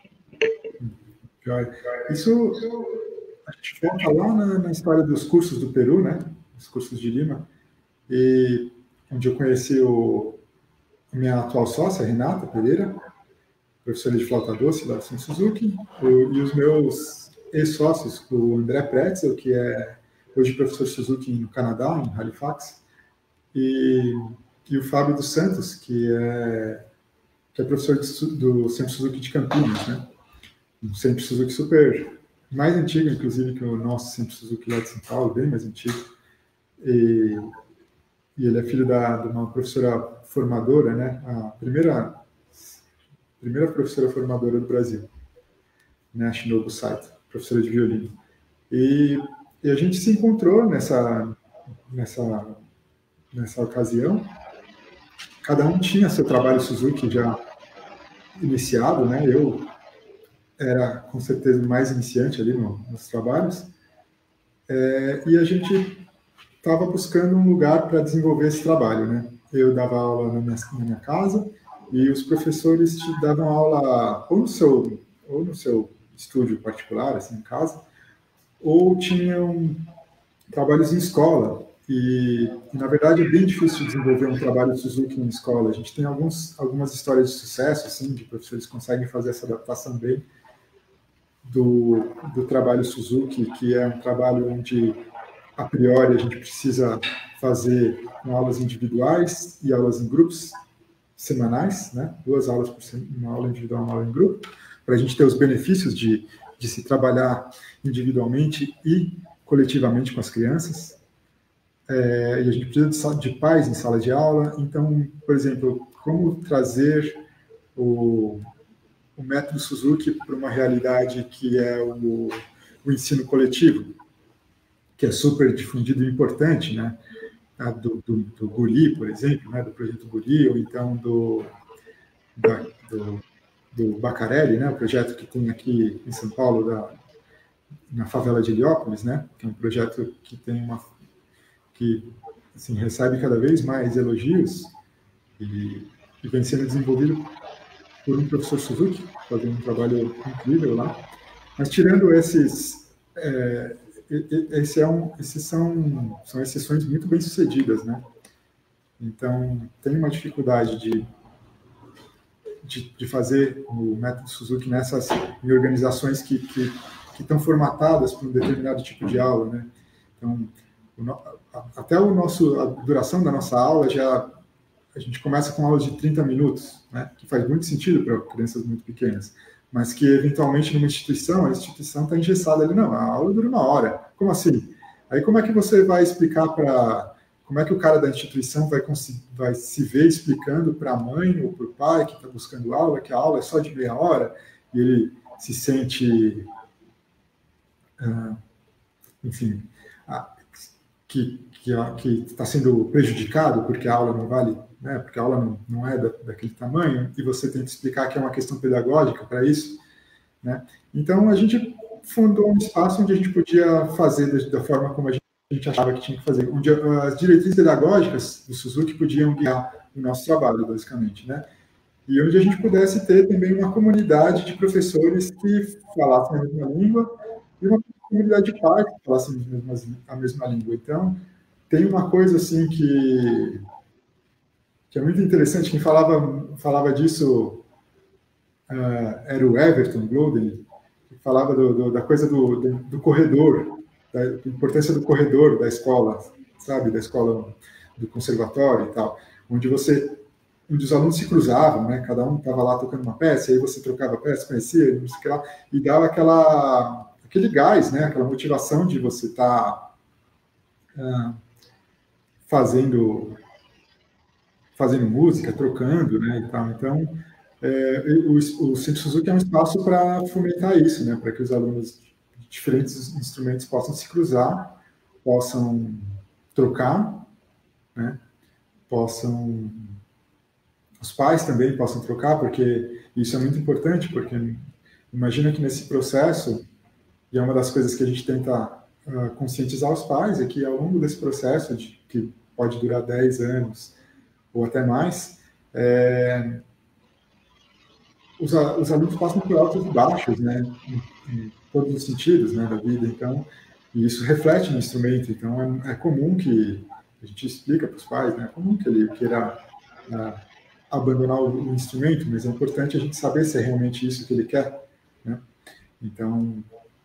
Isso a gente volta lá na história dos cursos do Peru, né? Os cursos de Lima, e onde eu conheci a minha atual sócia, Renata Pereira, professora de flauta doce da Centro Suzuki, e os meus ex-sócios, o André Pretzel, que é hoje professor Suzuki no Canadá, em Halifax, e o Fábio dos Santos, que é professor do Centro Suzuki de Campinas, né? Um Centro Suzuki super, mais antigo, inclusive, que o nosso Centro Suzuki lá de São Paulo, bem mais antigo. E ele é filho de uma professora formadora, né? A primeira professora formadora do Brasil, né? A Shinobu Saito, professora de violino. E a gente se encontrou nessa ocasião. Cada um tinha seu trabalho Suzuki já iniciado, né? Eu era, com certeza, mais iniciante ali nos trabalhos. E a gente estava buscando um lugar para desenvolver esse trabalho, né? Eu dava aula na minha casa e os professores te davam aula ou no seu estúdio particular, assim, em casa, ou tinham trabalhos em escola. E na verdade, é bem difícil desenvolver um trabalho Suzuki em escola. A gente tem algumas histórias de sucesso, assim, de professores que conseguem fazer essa adaptação bem do trabalho Suzuki, que é um trabalho onde, a priori, a gente precisa fazer aulas individuais e aulas em grupos semanais, né? 2 aulas por semana, uma aula individual, uma aula em grupo, para a gente ter os benefícios de se trabalhar individualmente e coletivamente com as crianças. E a gente precisa de pais em sala de aula. Então, por exemplo, como trazer o método Suzuki para uma realidade que é o ensino coletivo, que é super difundido e importante, né? do Guri, por exemplo, né, do projeto Guri, ou então do Bacarelli, né, o projeto que tem aqui em São Paulo, na favela de Heliópolis, né, que é um projeto que que assim, recebe cada vez mais elogios e vem sendo desenvolvido por um professor Suzuki, fazendo um trabalho incrível lá. Mas tirando esses, esses são exceções muito bem sucedidas, né? Então tem uma dificuldade de fazer o método Suzuki em organizações que estão formatadas para um determinado tipo de aula, né? Então até a duração da nossa aula a gente começa com aulas de 30 minutos, né, que faz muito sentido para crianças muito pequenas, mas que, eventualmente, numa instituição, a instituição está engessada ali. Não, a aula dura 1 hora. Como assim? Aí, como é que você vai explicar como é que o cara da instituição vai se ver explicando para a mãe ou para o pai que está buscando aula, que a aula é só de meia hora, e ele se sente, enfim, que está sendo prejudicado porque a aula não vale, né, porque a aula não é daquele tamanho, e você tem que explicar que é uma questão pedagógica para isso, né? Então, a gente fundou um espaço onde a gente podia fazer da forma como a gente achava que tinha que fazer, onde as diretrizes pedagógicas do Suzuki podiam guiar o nosso trabalho, basicamente, né? E onde a gente pudesse ter também uma comunidade de professores que falassem a mesma língua e uma comunidade de pais que falassem a mesma língua. Então, tem uma coisa assim que é muito interessante. Quem falava disso era o Everton Gloden, que falava da coisa do corredor, da importância do corredor da escola, sabe? Da escola do conservatório e tal, onde os alunos se cruzavam, né? Cada um estava lá tocando uma peça, e aí você trocava a peça, conhecia, não sei o que lá, e dava aquele gás, né? Aquela motivação de você estar fazendo música, trocando, né? E tal. Então, o Centro Suzuki é um espaço para fomentar isso, né? Para que os alunos de diferentes instrumentos possam se cruzar, possam trocar, né? Os pais também possam trocar, porque isso é muito importante, porque imagina que nesse processo, e é uma das coisas que a gente tenta conscientizar os pais, é que ao longo desse processo, que pode durar 10 anos ou até mais, os alunos passam por altos e baixos, né, em todos os sentidos, né, da vida. Então, e isso reflete no instrumento. Então, é comum que a gente explica para os pais, né, é comum que ele queira abandonar o instrumento, mas é importante a gente saber se é realmente isso que ele quer, né? Então,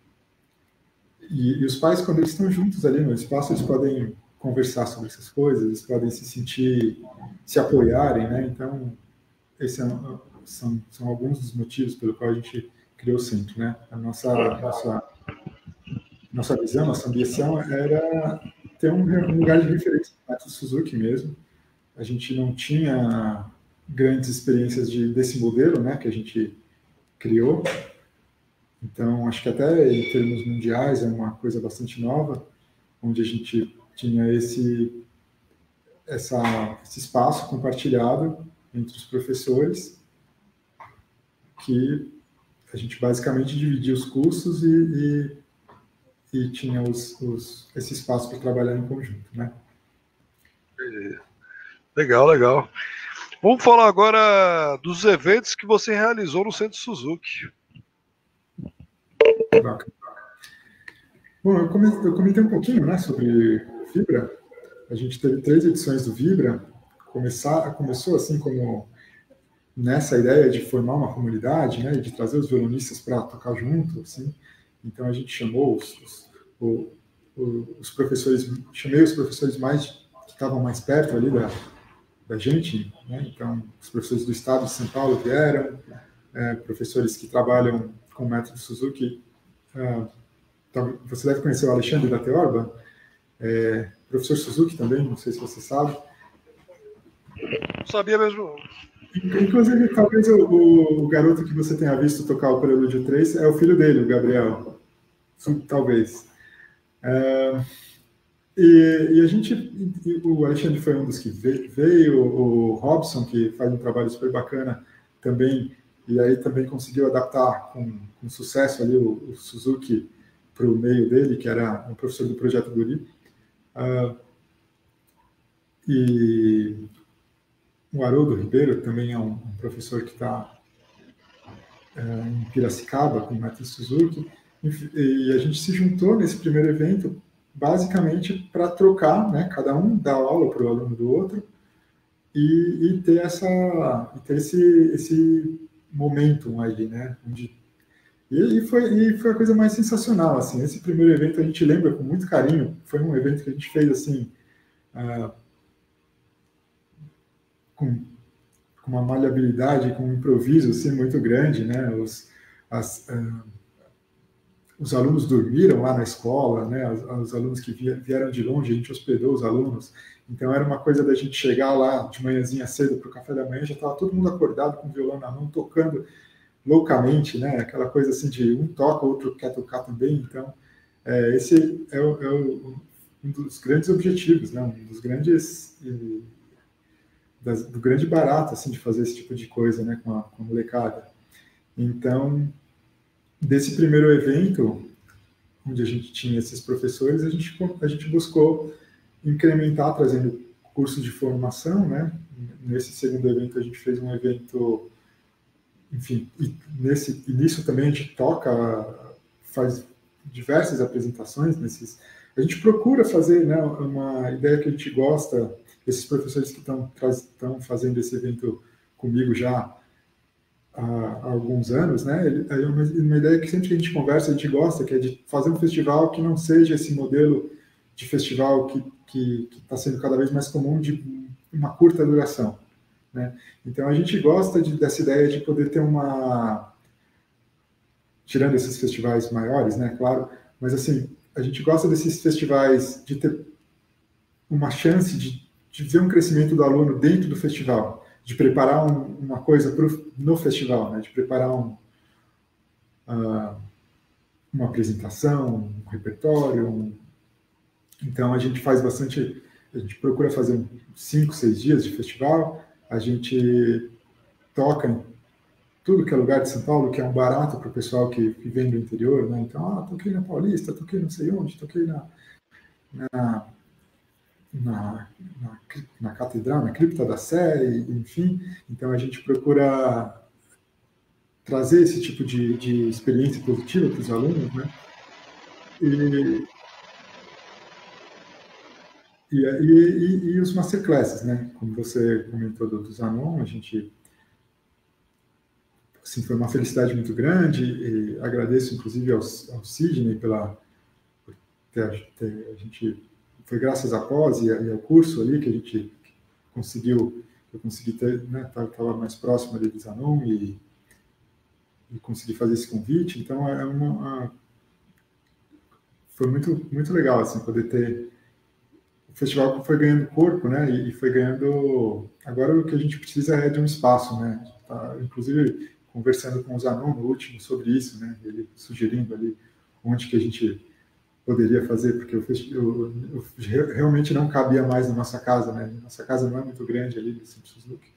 e os pais, quando eles estão juntos ali no espaço, eles podem conversar sobre essas coisas, eles podem se apoiarem, né? Então, esses são alguns dos motivos pelo qual a gente criou o centro, né? A nossa visão, nossa ambição era ter um lugar de referência no método Suzuki mesmo. A gente não tinha grandes experiências desse modelo, né, que a gente criou. Então, acho que até em termos mundiais é uma coisa bastante nova, onde a gente tinha esse espaço compartilhado entre os professores, que a gente basicamente dividia os cursos e tinha esse espaço para trabalhar em conjunto, né? Legal, legal. Vamos falar agora dos eventos que você realizou no Centro Suzuki. Bom, eu comentei um pouquinho, né, sobre Vibra. A gente teve 3 edições do Vibra. Começou assim como nessa ideia de formar uma comunidade, né, de trazer os violonistas para tocar junto, assim. Então a gente chamou os professores, chamei os professores que estavam mais perto ali da gente, né? Então os professores do estado de São Paulo vieram, professores que trabalham com o método Suzuki. Você deve conhecer o Alexandre da Teorba, professor Suzuki também, não sei se você sabe. Não sabia mesmo. Inclusive, talvez o garoto que você tenha visto tocar o Prelúdio 3 é o filho dele, o Gabriel. Talvez. E a gente, o Alexandre foi um dos que veio, o Robson, que faz um trabalho super bacana também, e aí também conseguiu adaptar com sucesso ali o Suzuki para o meio dele, que era um professor do Projeto Guri. E o Haroldo Ribeiro também é um professor que está em Piracicaba, com o Matheus Suzuki, e a gente se juntou nesse primeiro evento basicamente para trocar, né, cada um dar aula para o aluno do outro e ter esse momentum aí, né, e foi a coisa mais sensacional, assim, esse primeiro evento a gente lembra com muito carinho, foi um evento que a gente fez, assim, com uma maleabilidade, com um improviso, assim, muito grande, né, os alunos dormiram lá na escola, né? Os alunos que vieram de longe, a gente hospedou os alunos. Então era uma coisa da gente chegar lá de manhãzinha cedo para o café da manhã, já estava todo mundo acordado com o violão na mão, tocando loucamente, né? Aquela coisa assim de um toca, o outro quer tocar também. Então esse é um dos grandes objetivos, né? Um dos grandes do grande barato assim de fazer esse tipo de coisa, né? Com a molecada. Então desse primeiro evento, onde a gente tinha esses professores, a gente buscou incrementar, trazendo cursos de formação, né? Nesse segundo evento, a gente fez um evento, enfim, e nisso também a gente faz diversas apresentações a gente procura fazer, né, uma ideia que a gente gosta, esses professores que estão fazendo esse evento comigo já há alguns anos, né? É uma ideia que sempre que a gente conversa, a gente gosta, que é de fazer um festival que não seja esse modelo de festival que está sendo cada vez mais comum de uma curta duração, né? Então a gente gosta dessa ideia de poder ter tirando esses festivais maiores, né? Claro, mas assim a gente gosta desses festivais de ter uma chance de ver um crescimento do aluno dentro do festival, de preparar uma coisa no festival, né? De preparar uma apresentação, um repertório. Então, a gente faz bastante, a gente procura fazer 5, 6 dias de festival, a gente toca em tudo que é lugar de São Paulo, que é um barato para o pessoal que vem do interior, né? Então, toquei na Paulista, toquei não sei onde, toquei na catedral, na cripta da Sé, enfim. Então a gente procura trazer esse tipo de experiência positiva para os alunos, né? E os masterclasses, né? Como você comentou do Zanon, a gente, assim, foi uma felicidade muito grande, e agradeço inclusive ao Sidney a gente, foi graças à pós e ao curso ali que a gente eu consegui ter, né, estava mais próximo ali do Zanon e consegui fazer esse convite. Então foi muito muito legal assim poder ter o festival que foi ganhando corpo, né, e foi ganhando. Agora o que a gente precisa é de um espaço, né? Tá, inclusive conversando com o Zanon no último sobre isso, né? Ele sugerindo ali onde que a gente poderia fazer, porque eu realmente não cabia mais na nossa casa, né? Nossa casa não é muito grande ali do Centro Suzuki,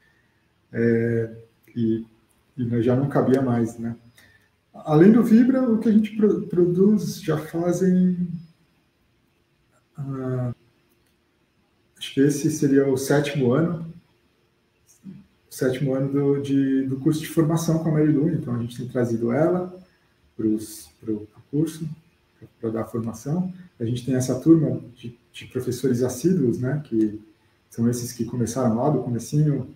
e já não cabia mais, né? Além do Vibra, o que a gente produz já fazem... acho que esse seria o sétimo ano do curso de formação com a Marilu. Então, a gente tem trazido ela para o curso, para dar formação. A gente tem essa turma de professores assíduos, né, que são esses que começaram lá do comecinho.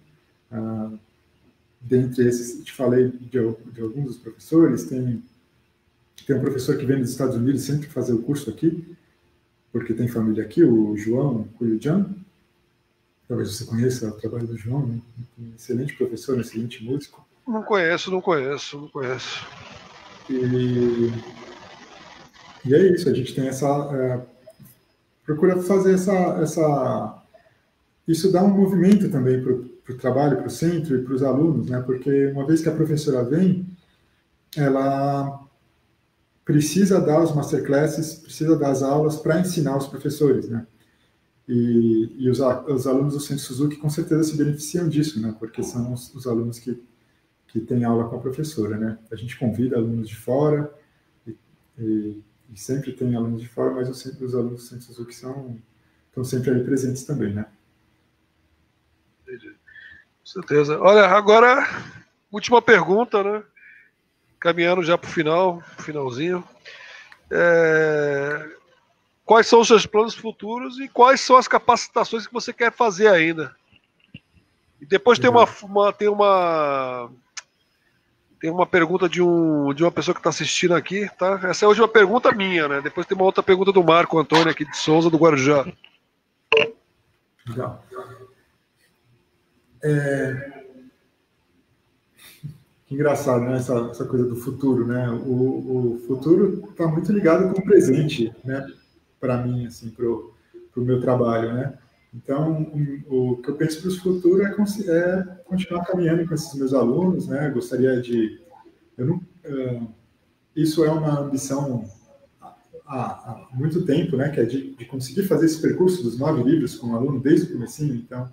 Dentre esses, te falei de alguns dos professores. Tem um professor que vem dos Estados Unidos sempre fazer o curso aqui, porque tem família aqui, o João Cuiujan. Talvez você conheça o trabalho do João, né? Um excelente professor, um excelente músico. Não conheço. E é isso, a gente tem procura fazer isso dá um movimento também para o trabalho, para o centro e para os alunos, né? Porque uma vez que a professora vem, ela precisa dar os masterclasses, precisa dar as aulas para ensinar os professores, né? E os alunos do Centro Suzuki com certeza se beneficiam disso, né? Porque são os alunos que têm aula com a professora, né? A gente convida alunos de fora e sempre tem alunos de fora, mas os alunos do Centro Suzuki estão sempre ali presentes também, né? Entendi. Com certeza. Olha, agora, última pergunta, né? Caminhando já para o finalzinho. Quais são os seus planos futuros e quais são as capacitações que você quer fazer ainda? E depois tem uma pergunta de uma pessoa que está assistindo aqui, tá? Essa é a última pergunta minha, né? Depois tem uma outra pergunta do Marco Antônio aqui de Souza, do Guarujá. Legal. Que engraçado, né? Essa coisa do futuro, né? O futuro está muito ligado com o presente, né? Para mim, assim, para o meu trabalho, né? Então, o que eu penso para o futuro é continuar caminhando com esses meus alunos, né? Eu gostaria de... isso é uma ambição há muito tempo, né? Que é de conseguir fazer esse percurso dos 9 livros com o aluno desde o comecinho. Então,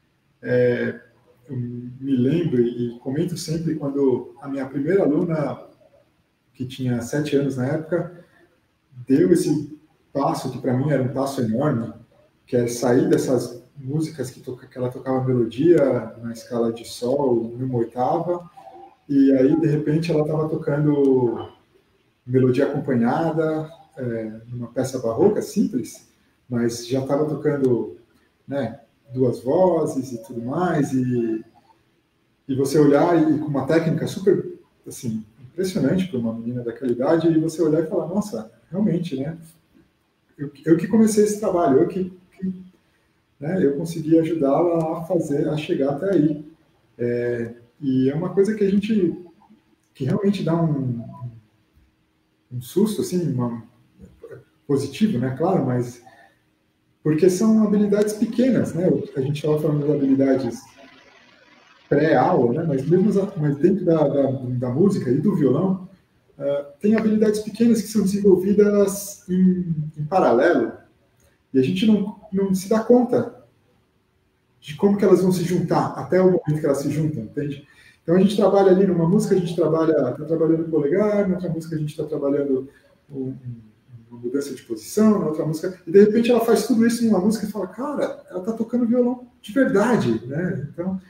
eu me lembro e comento sempre quando a minha primeira aluna, que tinha 7 anos na época, deu esse passo que para mim era um passo enorme, que é sair dessas músicas que ela tocava melodia na escala de sol, numa oitava, e aí de repente ela estava tocando melodia acompanhada, numa peça barroca simples, mas já estava tocando, né, 2 vozes e tudo mais, e você olhar e com uma técnica super, assim, impressionante para uma menina daquela idade, e você olhar e falar, nossa, realmente, né? Eu que comecei esse trabalho, né, eu consegui ajudá-la a chegar até aí. E é uma coisa que realmente dá um susto, assim, positivo, né, claro, mas porque são habilidades pequenas, né? A gente estava falando das habilidades pré-aula, né? Mas dentro da música e do violão, tem habilidades pequenas que são desenvolvidas em paralelo, e a gente não se dá conta de como que elas vão se juntar até o momento que elas se juntam, entende? Então a gente trabalha ali numa música, a gente está trabalhando o polegar, na outra música a gente está trabalhando uma mudança de posição, na outra música, e de repente ela faz tudo isso em uma música e fala, cara, ela está tocando violão de verdade, né? Então,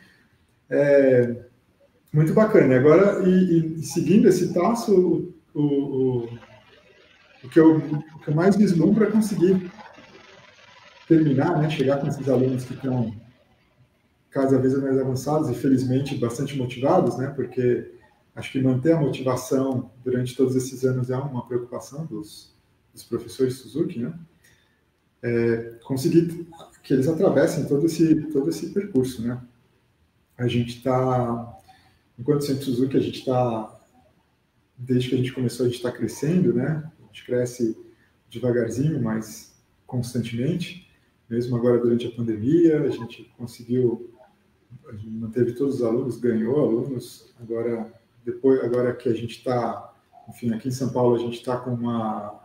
muito bacana. Agora, e seguindo esse passo, o que eu mais vislumbro é conseguir terminar, né, chegar com esses alunos que estão cada vez mais avançados e, felizmente, bastante motivados, né, porque acho que manter a motivação durante todos esses anos é uma preocupação dos professores Suzuki, né, conseguir que eles atravessem todo esse percurso, né. A gente está, enquanto Centro Suzuki, a gente está, desde que a gente começou, a gente está crescendo, né, a gente cresce devagarzinho, mas constantemente. Mesmo agora durante a pandemia, a gente manteve todos os alunos, ganhou alunos. Agora que a gente está, enfim, aqui em São Paulo, a gente está com a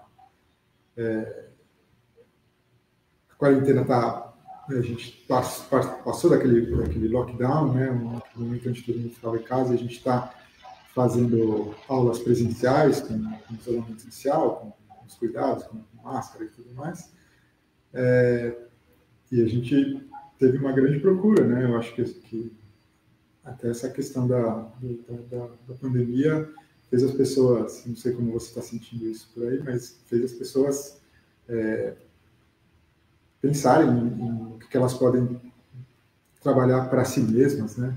quarentena a gente passou daquele lockdown, né, um momento onde todo mundo ficava em casa, e a gente está fazendo aulas presenciais com isolamento social, com os cuidados, com máscara e tudo mais. E a gente teve uma grande procura, né? Eu acho que até essa questão da pandemia fez as pessoas, não sei como você está sentindo isso por aí, mas fez as pessoas pensarem em que elas podem trabalhar para si mesmas, né?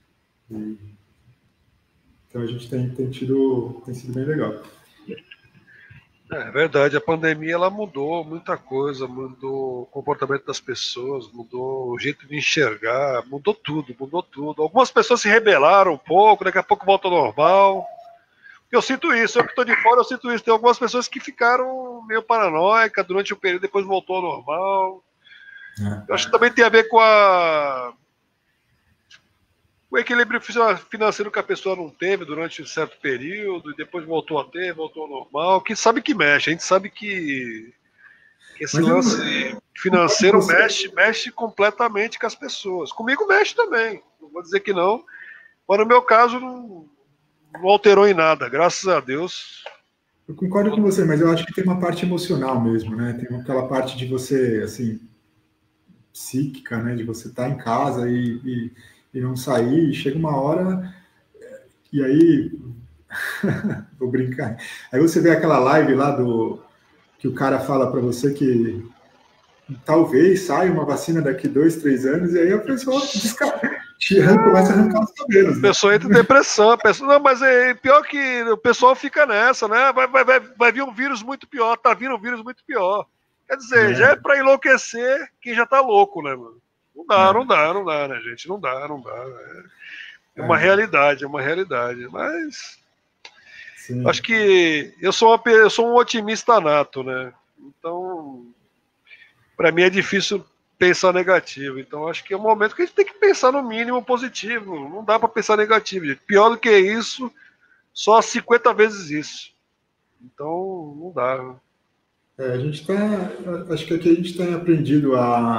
Então a gente tem sido bem legal. É verdade, a pandemia ela mudou muita coisa, mudou o comportamento das pessoas, mudou o jeito de enxergar, mudou tudo. Algumas pessoas se rebelaram um pouco, daqui a pouco volta ao normal. Eu sinto isso, eu que estou de fora, eu sinto isso. Tem algumas pessoas que ficaram meio paranoicas durante o período, depois voltou ao normal. Eu acho que também tem a ver com o equilíbrio financeiro que a pessoa não teve durante um certo período, e depois voltou a ter, voltou ao normal, que sabe que mexe, a gente sabe que esse Mas eu lance concordo com financeiro você. mexe completamente com as pessoas. Comigo mexe também, não vou dizer que não, mas no meu caso não alterou em nada, graças a Deus. Eu concordo com você, mas eu acho que tem uma parte emocional mesmo, né? Tem aquela parte de você, assim, psíquica, né? De você estar em casa e não sair, e chega uma hora, e aí, vou brincar, aí você vê aquela live lá que o cara fala para você que talvez saia uma vacina daqui 2, 3 anos, e aí a pessoa começa a arrancar os A cabelos, né? pessoa entra em depressão, a pessoa, não, mas é pior que o pessoal fica nessa, né? Vai vir um vírus muito pior, tá vindo um vírus muito pior. Quer dizer, já é É, para enlouquecer quem já tá louco, né, mano? Não dá, é, não dá, não dá, né, gente? Não dá, não dá. É uma é, realidade, é uma realidade. Mas acho sim. que eu sou um otimista nato, né? Então, para mim é difícil pensar negativo. Então, acho que é um momento que a gente tem que pensar no mínimo positivo. Não dá para pensar negativo, gente. Pior do que isso, só 50 vezes isso. Então, não dá. A gente tá, acho que aqui a gente tem aprendido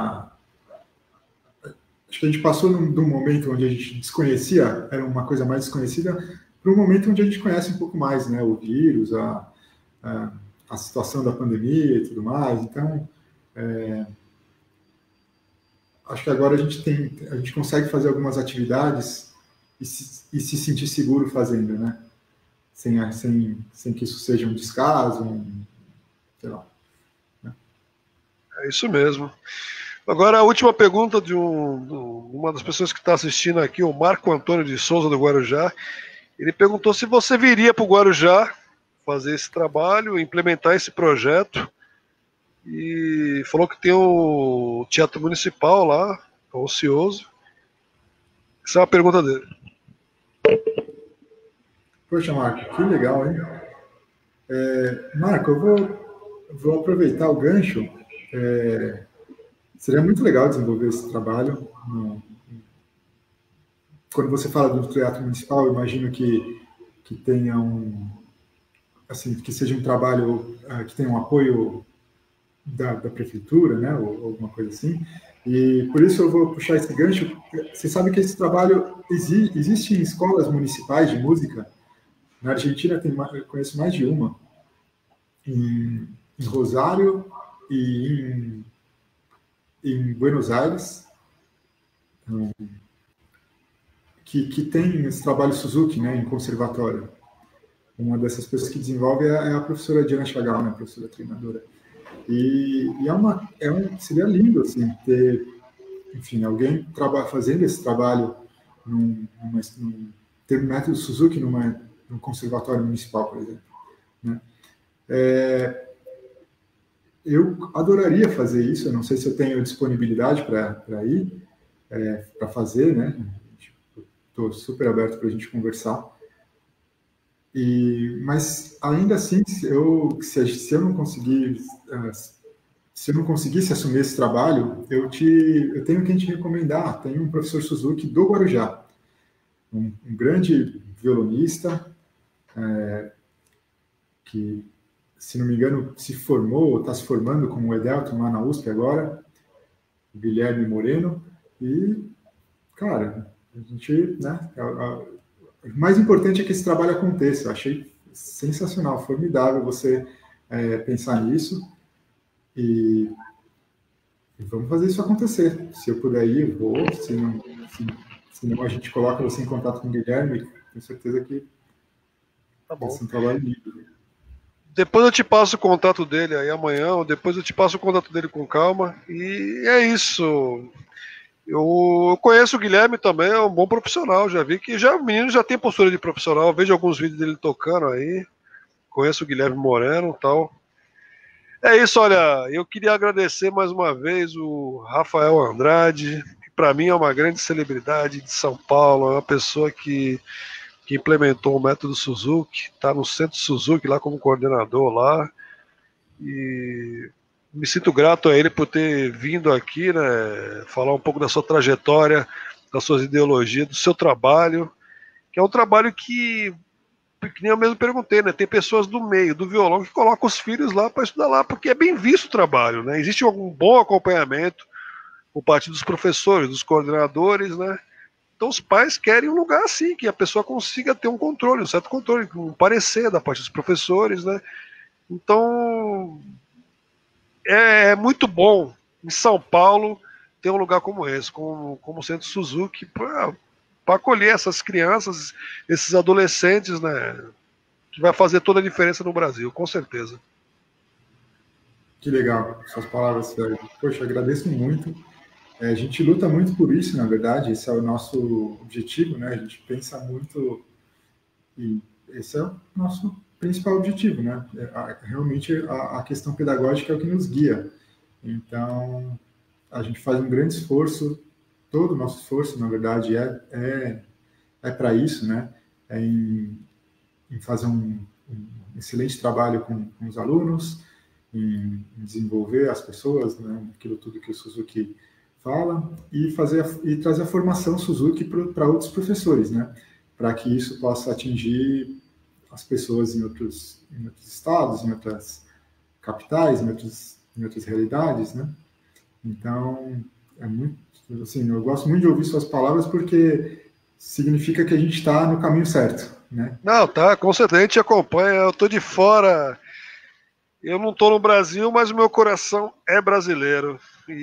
acho que a gente passou de um momento onde a gente desconhecia, era uma coisa mais desconhecida, para um momento onde a gente conhece um pouco mais, né? O vírus, a, a situação da pandemia e tudo mais. Então, acho que agora a gente consegue fazer algumas atividades e se sentir seguro fazendo, né? Sem que isso seja um descaso, sei lá. Né? É isso mesmo. Agora, a última pergunta de uma das pessoas que está assistindo aqui, o Marco Antônio de Souza, do Guarujá. Ele perguntou se você viria para o Guarujá fazer esse trabalho, implementar esse projeto. E falou que tem o Teatro Municipal lá, ocioso. Essa é uma pergunta dele. Poxa, Marco, que legal, hein? Marco, vou aproveitar o gancho. Seria muito legal desenvolver esse trabalho. Quando você fala do teatro municipal, eu imagino que tenha assim, que seja um trabalho que tenha um apoio da prefeitura, né, ou alguma coisa assim. E por isso eu vou puxar esse gancho. Você sabe que esse trabalho existe em escolas municipais de música. Na Argentina eu conheço mais de uma. Em Rosário e em Buenos Aires, que tem esse trabalho Suzuki, né, em conservatório. Uma dessas pessoas que desenvolve é a professora Diana Chagal, né, a professora treinadora. E seria lindo assim, ter, enfim, alguém fazendo esse trabalho ter um método Suzuki num conservatório municipal, por exemplo. Né? Eu adoraria fazer isso, eu não sei se eu tenho disponibilidade para ir, para fazer, né? Estou super aberto para a gente conversar. Mas ainda assim, se eu não conseguir, se eu não conseguisse assumir esse trabalho, eu tenho quem te recomendar. Tem um professor Suzuki do Guarujá, um grande violonista que, se não me engano, se formou ou está se formando como Edelton lá na USP agora, o Guilherme Moreno. E, cara, a gente, né? O mais importante é que esse trabalho aconteça. Eu achei sensacional, formidável você pensar nisso e vamos fazer isso acontecer. Se eu puder ir, eu vou. Se não, a gente coloca você em contato com o Guilherme. Tenho certeza que Tá vai bom. ser um trabalho lindo. Depois eu te passo o contato dele aí amanhã, ou depois eu te passo o contato dele com calma. E é isso. Eu conheço o Guilherme também, é um bom profissional. Já vi que o menino já tem postura de profissional. Eu vejo alguns vídeos dele tocando aí. Conheço o Guilherme Moreno e tal. É isso, olha, eu queria agradecer mais uma vez o Rafael Andrade, que para mim é uma grande celebridade de São Paulo, é uma pessoa que implementou o método Suzuki, está no Centro Suzuki lá como coordenador lá, e me sinto grato a ele por ter vindo aqui, né, falar um pouco da sua trajetória das suas ideologias, do seu trabalho, que é um trabalho que nem eu mesmo perguntei, né? Tem pessoas do meio, do violão, que colocam os filhos lá para estudar lá, porque é bem visto o trabalho, né? Existe um bom acompanhamento por parte dos professores, dos coordenadores, né? Então os pais querem um lugar assim, que a pessoa consiga ter um controle, um certo controle, um parecer da parte dos professores, né? Então é muito bom em São Paulo ter um lugar como esse, como o Centro Suzuki, para acolher essas crianças, esses adolescentes, né? Que vai fazer toda a diferença no Brasil, com certeza. Que legal, suas palavras, Sérgio. Poxa, agradeço muito. A gente luta muito por isso, na verdade, esse é o nosso objetivo, né? A gente pensa muito e esse é o nosso principal objetivo, né? Realmente a questão pedagógica é o que nos guia. Então, a gente faz um grande esforço, todo o nosso esforço, na verdade, é para isso, né? É em fazer um excelente trabalho com os alunos, em desenvolver as pessoas, né? Aquilo tudo que o Suzuki fala, e trazer a formação Suzuki para outros professores, né? Para que isso possa atingir as pessoas em outros estados, em outras capitais, em outras realidades, né? Então, é muito, assim, eu gosto muito de ouvir suas palavras porque significa que a gente está no caminho certo, né? Não, tá, com certeza, a gente acompanha, eu tô de fora, eu não tô no Brasil, mas o meu coração é brasileiro,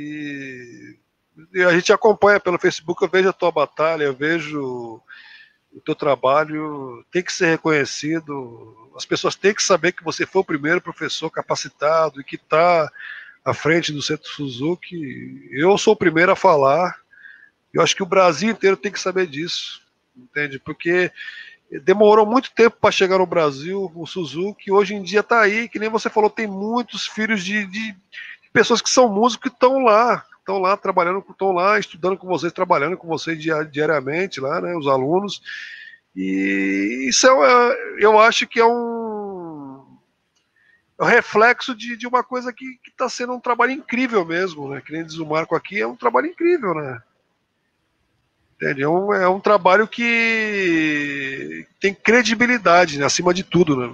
e a gente acompanha pelo Facebook, eu vejo a tua batalha, eu vejo o teu trabalho, tem que ser reconhecido, as pessoas têm que saber que você foi o primeiro professor capacitado e que está à frente do Centro Suzuki. Eu sou o primeiro a falar, eu acho que o Brasil inteiro tem que saber disso, entende? Porque demorou muito tempo para chegar no Brasil o Suzuki, hoje em dia está aí, que nem você falou, tem muitos filhos de pessoas que são músicos que estão lá trabalhando, estão lá estudando com vocês, trabalhando com vocês diariamente lá, né, os alunos. E isso eu acho que é um reflexo de uma coisa que está sendo um trabalho incrível mesmo, né? Que nem diz o Marco aqui, é um trabalho incrível, né? Entende? É um trabalho que tem credibilidade, né? Acima de tudo, né?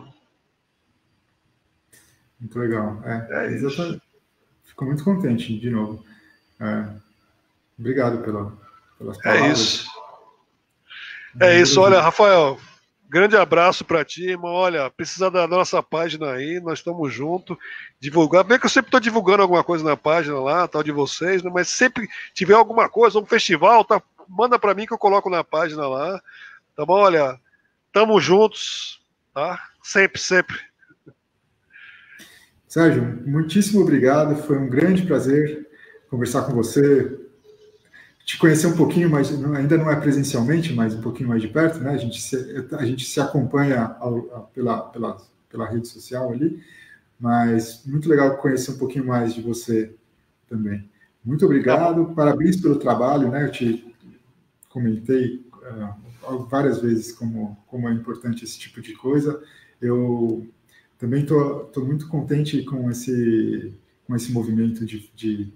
Muito legal. É isso. Fico muito contente, de novo. Obrigado pelas palavras. É isso. É isso. Olha, Rafael, grande abraço para ti, irmão. Olha, precisa da nossa página aí, nós estamos juntos. Divulgar. Bem que eu sempre estou divulgando alguma coisa na página lá, tal de vocês, né? Mas sempre tiver alguma coisa, um festival, tá? Manda para mim que eu coloco na página lá. Tá bom? Olha, tamo juntos, tá? Sempre, sempre. Sérgio, muitíssimo obrigado. Foi um grande prazer conversar com você, te conhecer um pouquinho mais, ainda não é presencialmente, mas um pouquinho mais de perto, né? A gente se acompanha pela rede social ali, mas muito legal conhecer um pouquinho mais de você também. Muito obrigado, parabéns pelo trabalho, né? Eu te comentei várias vezes como é importante esse tipo de coisa. Eu também estou muito contente com esse movimento de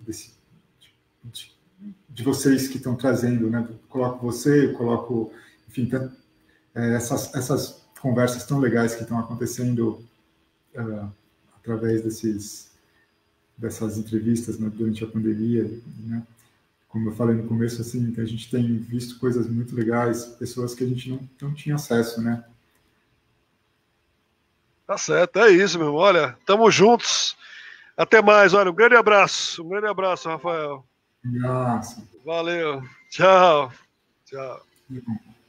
vocês que estão trazendo, né? Coloco você, coloco, enfim, essas conversas tão legais que estão acontecendo através dessas entrevistas, né, durante a pandemia, né? Como eu falei no começo, assim, que a gente tem visto coisas muito legais, pessoas que a gente não tinha acesso, né? Tá certo, é isso, meu irmão. Olha, tamo juntos. Até mais, olha, um grande abraço, Rafael. Nossa. Valeu, tchau, tchau.